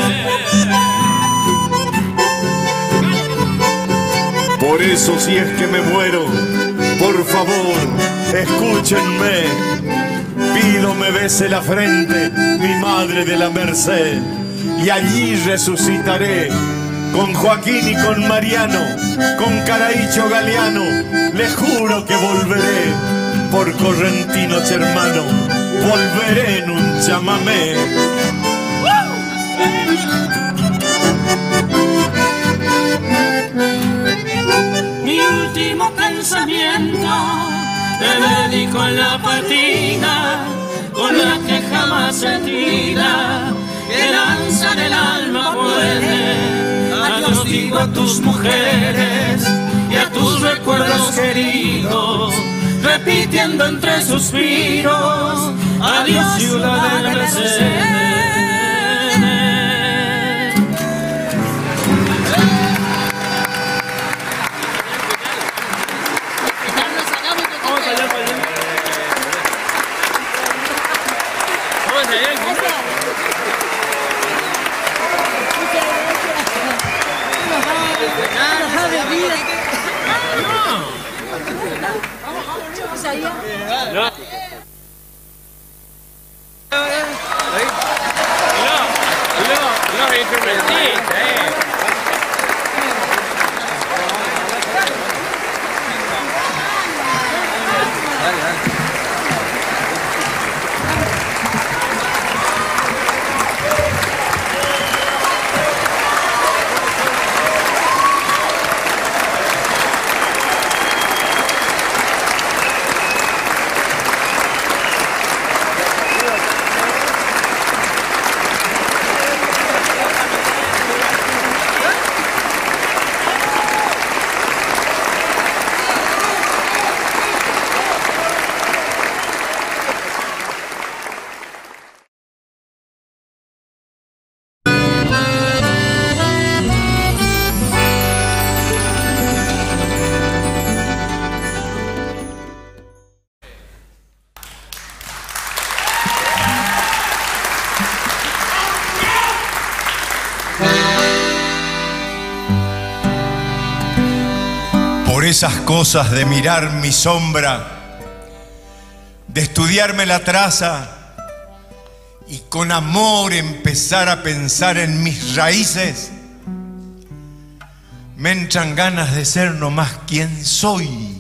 Speaker 11: Por eso si es que me muero, por favor, escúchenme. Pido me bese la frente mi madre de la Merced, y allí resucitaré con Joaquín y con Mariano, con Caraícho Galeano. Les juro que volveré por correntinos hermano, volveré en un chamamé.
Speaker 3: Mi último pensamiento te dedico en la patina con la que jamás se tira, que lanzar el alma puede. Adiós digo a tus mujeres y a tus recuerdos queridos, repitiendo entre suspiros, adiós ciudad de Mercedes.
Speaker 4: Esas cosas de mirar mi sombra, de estudiarme la traza y con amor empezar a pensar en mis raíces, me entran ganas de ser nomás quien soy.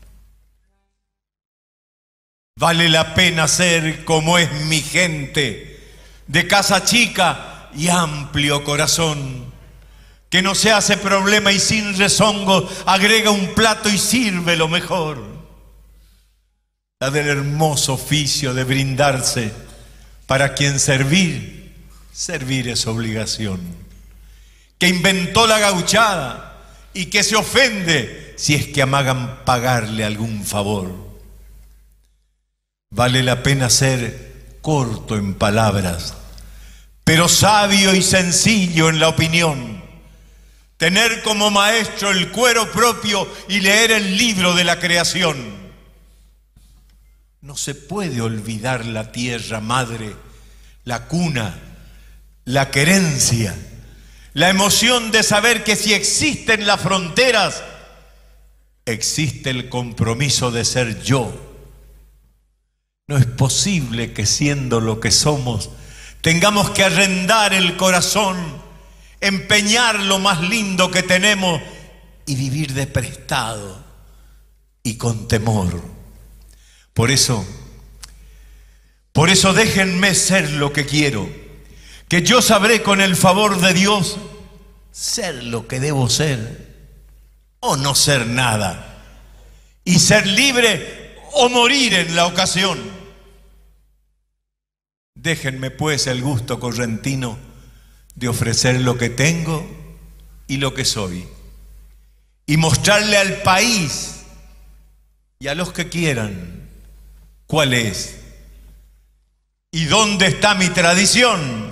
Speaker 4: Vale la pena ser como es mi gente, de casa chica y amplio corazón, que no se hace problema y sin rezongo agrega un plato y sirve lo mejor. La del hermoso oficio de brindarse, para quien servir, servir es obligación. Que inventó la gauchada y que se ofende si es que amagan pagarle algún favor. Vale la pena ser corto en palabras, pero sabio y sencillo en la opinión. Tener como maestro el cuero propio y leer el libro de la creación. No se puede olvidar la tierra madre, la cuna, la querencia, la emoción de saber que si existen las fronteras, existe el compromiso de ser yo. No es posible que siendo lo que somos, tengamos que arrendar el corazón, empeñar lo más lindo que tenemos y vivir de prestado y con temor. Por eso, por eso déjenme ser lo que quiero, que yo sabré con el favor de Dios ser lo que debo ser o no ser nada, y ser libre o morir en la ocasión. Déjenme pues el gusto correntino de ofrecer lo que tengo y lo que soy, y mostrarle al país y a los que quieran cuál es y dónde está mi tradición.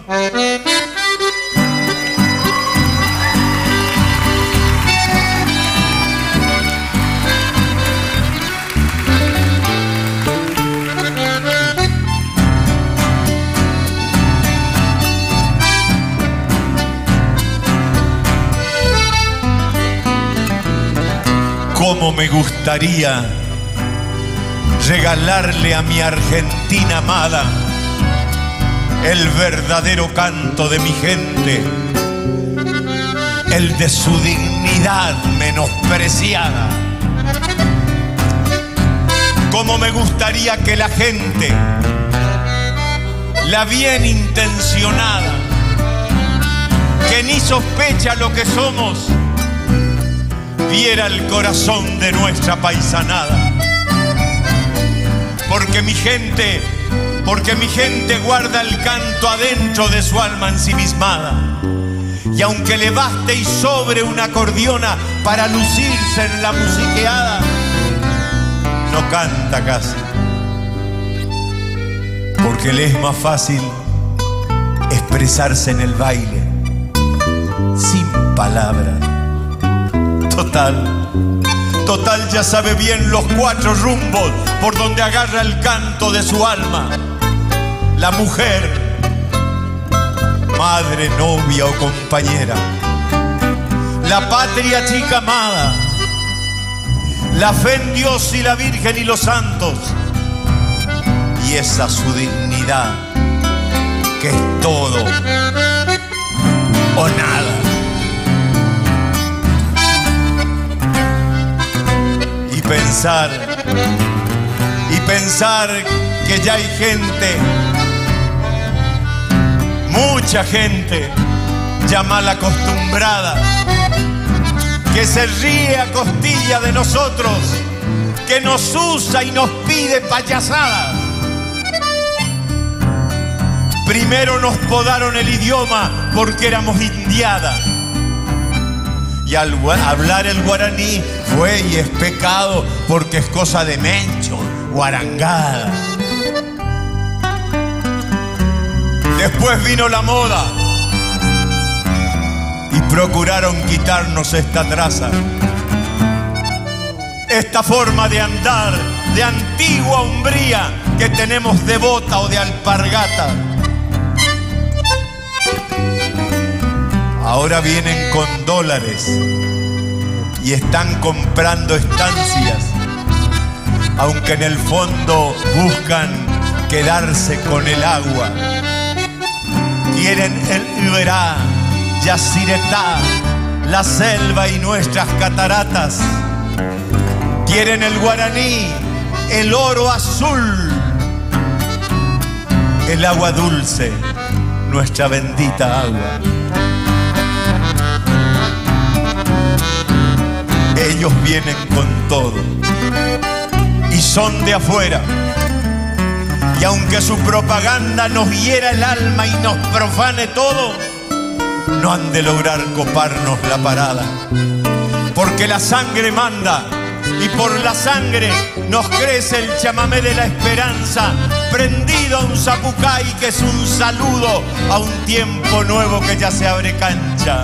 Speaker 4: Cómo me gustaría regalarle a mi Argentina amada el verdadero canto de mi gente, el de su dignidad menospreciada. Cómo me gustaría que la gente, la bien intencionada, que ni sospecha lo que somos, viera el corazón de nuestra paisanada. Porque mi gente, porque mi gente guarda el canto adentro de su alma ensimismada. Y aunque le baste y sobre una acordeona para lucirse en la musiqueada, no canta casi. Porque le es más fácil expresarse en el baile, sin palabras. Total, total ya sabe bien los cuatro rumbos por donde agarra el canto de su alma. La mujer, madre, novia o compañera. La patria chica amada. La fe en Dios y la Virgen y los santos. Y esa su dignidad, que es todo o nada. Y pensar, y pensar que ya hay gente, mucha gente ya mal acostumbrada, que se ríe a costilla de nosotros, que nos usa y nos pide payasadas. Primero nos podaron el idioma porque éramos indiada, y al hablar el guaraní fue y es pecado porque es cosa de mencho, guarangada. Después vino la moda y procuraron quitarnos esta traza, esta forma de andar de antigua hombría que tenemos de bota o de alpargata. Ahora vienen con dólares y están comprando estancias, aunque en el fondo buscan quedarse con el agua. Quieren el Iberá, Yacyretá, la selva y nuestras cataratas. Quieren el guaraní, el oro azul, el agua dulce, nuestra bendita agua. Ellos vienen con todo y son de afuera. Y aunque su propaganda nos hiera el alma y nos profane todo, no han de lograr coparnos la parada. Porque la sangre manda y por la sangre nos crece el chamamé de la esperanza, prendido a un zapucay que es un saludo a un tiempo nuevo que ya se abre cancha.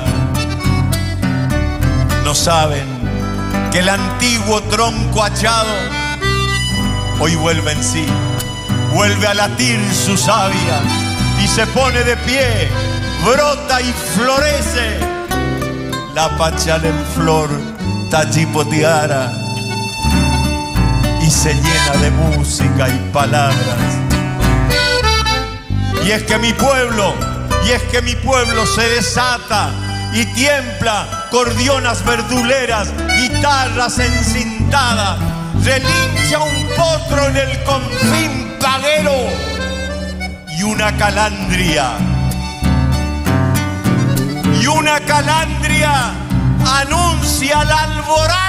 Speaker 4: No saben que el antiguo tronco achado hoy vuelve en sí, vuelve a latir su savia y se pone de pie, brota y florece la pachala en flor, tachipotiara, y se llena de música y palabras. Y es que mi pueblo, y es que mi pueblo se desata y tiembla cordionas verduleras, guitarras encintadas, relincha un potro en el confín paguero y una calandria. Y una calandria anuncia la alborada.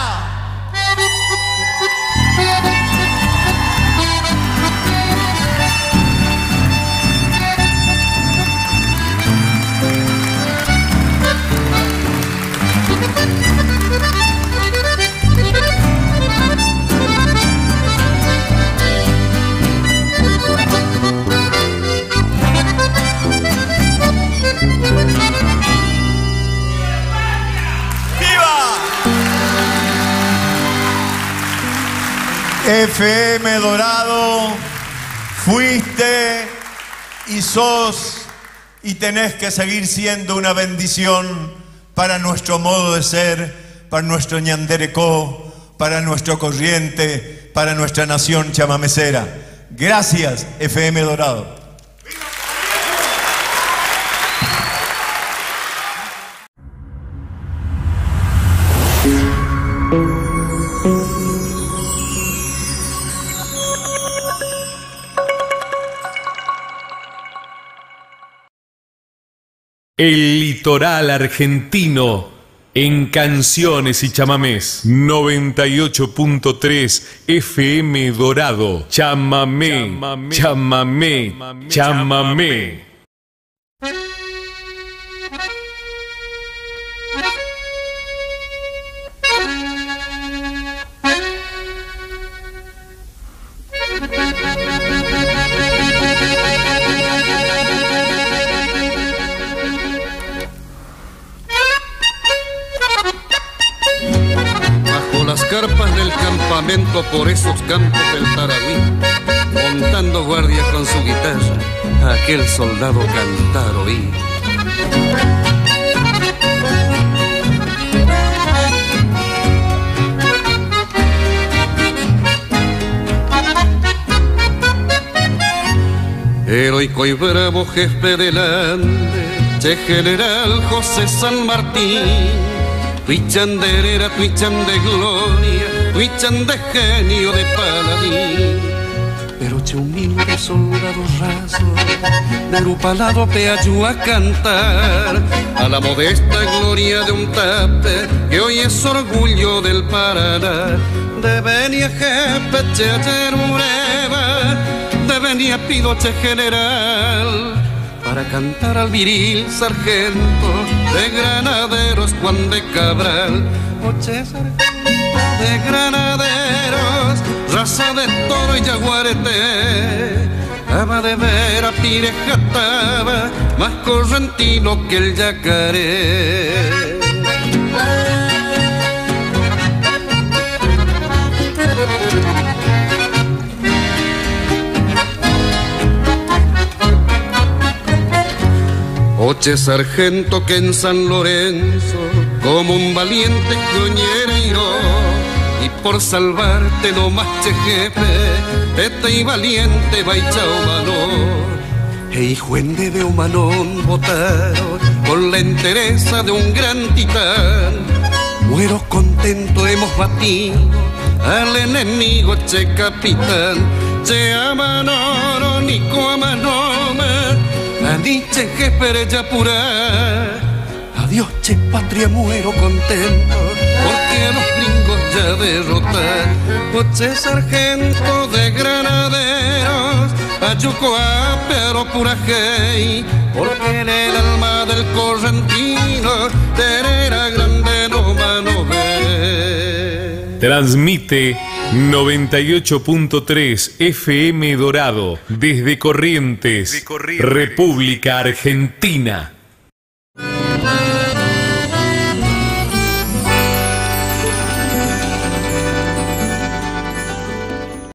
Speaker 4: F M Dorado, fuiste y sos y tenés que seguir siendo una bendición para nuestro modo de ser, para nuestro ñanderecó, para nuestro corriente, para nuestra nación chamamecera. Gracias, F M Dorado.
Speaker 1: El litoral argentino en canciones y chamamés. noventa y ocho punto tres F M Dorado. Chamamé, chamamé, chamamé.
Speaker 22: Carpas del campamento por esos campos del Paraguay, montando guardia con su guitarra, aquel soldado cantar oí. Heroico y bravo jefe del Ande, che general José San Martín. Tuichan de herera, tuichan de gloria, tuichan de genio de paladín. Pero che humilde soldado raso, derupalado te ayuda a cantar a la modesta gloria de un tape que hoy es orgullo del Paraná. De venía jefe che ayer ureba, de venía pido che general, para cantar al viril sargento de granaderos Juan de Cabral. Oche sargento de granaderos, raza de toro y yaguarete, ama de ver a Pirejataba, más correntino que el yacaré. Oche sargento que en San Lorenzo, como un valiente coñeiro, y por salvarte no más che jefe, este y valiente va y chao valor. E hijo en de humanón votaron con la entereza de un gran titán. Muero contento hemos batido al enemigo che capitán. Che amanoro nico amanoma, Aniche que pereya pura, adiós che patria muero contento, porque a los gringos ya derrotar. Oche sargento de granaderos, ayuco a pero pura hey, porque en el alma del correntino, tenera grande no mano ve.
Speaker 1: Transmite noventa y ocho punto tres F M Dorado desde Corrientes, desde Corrientes, República Argentina.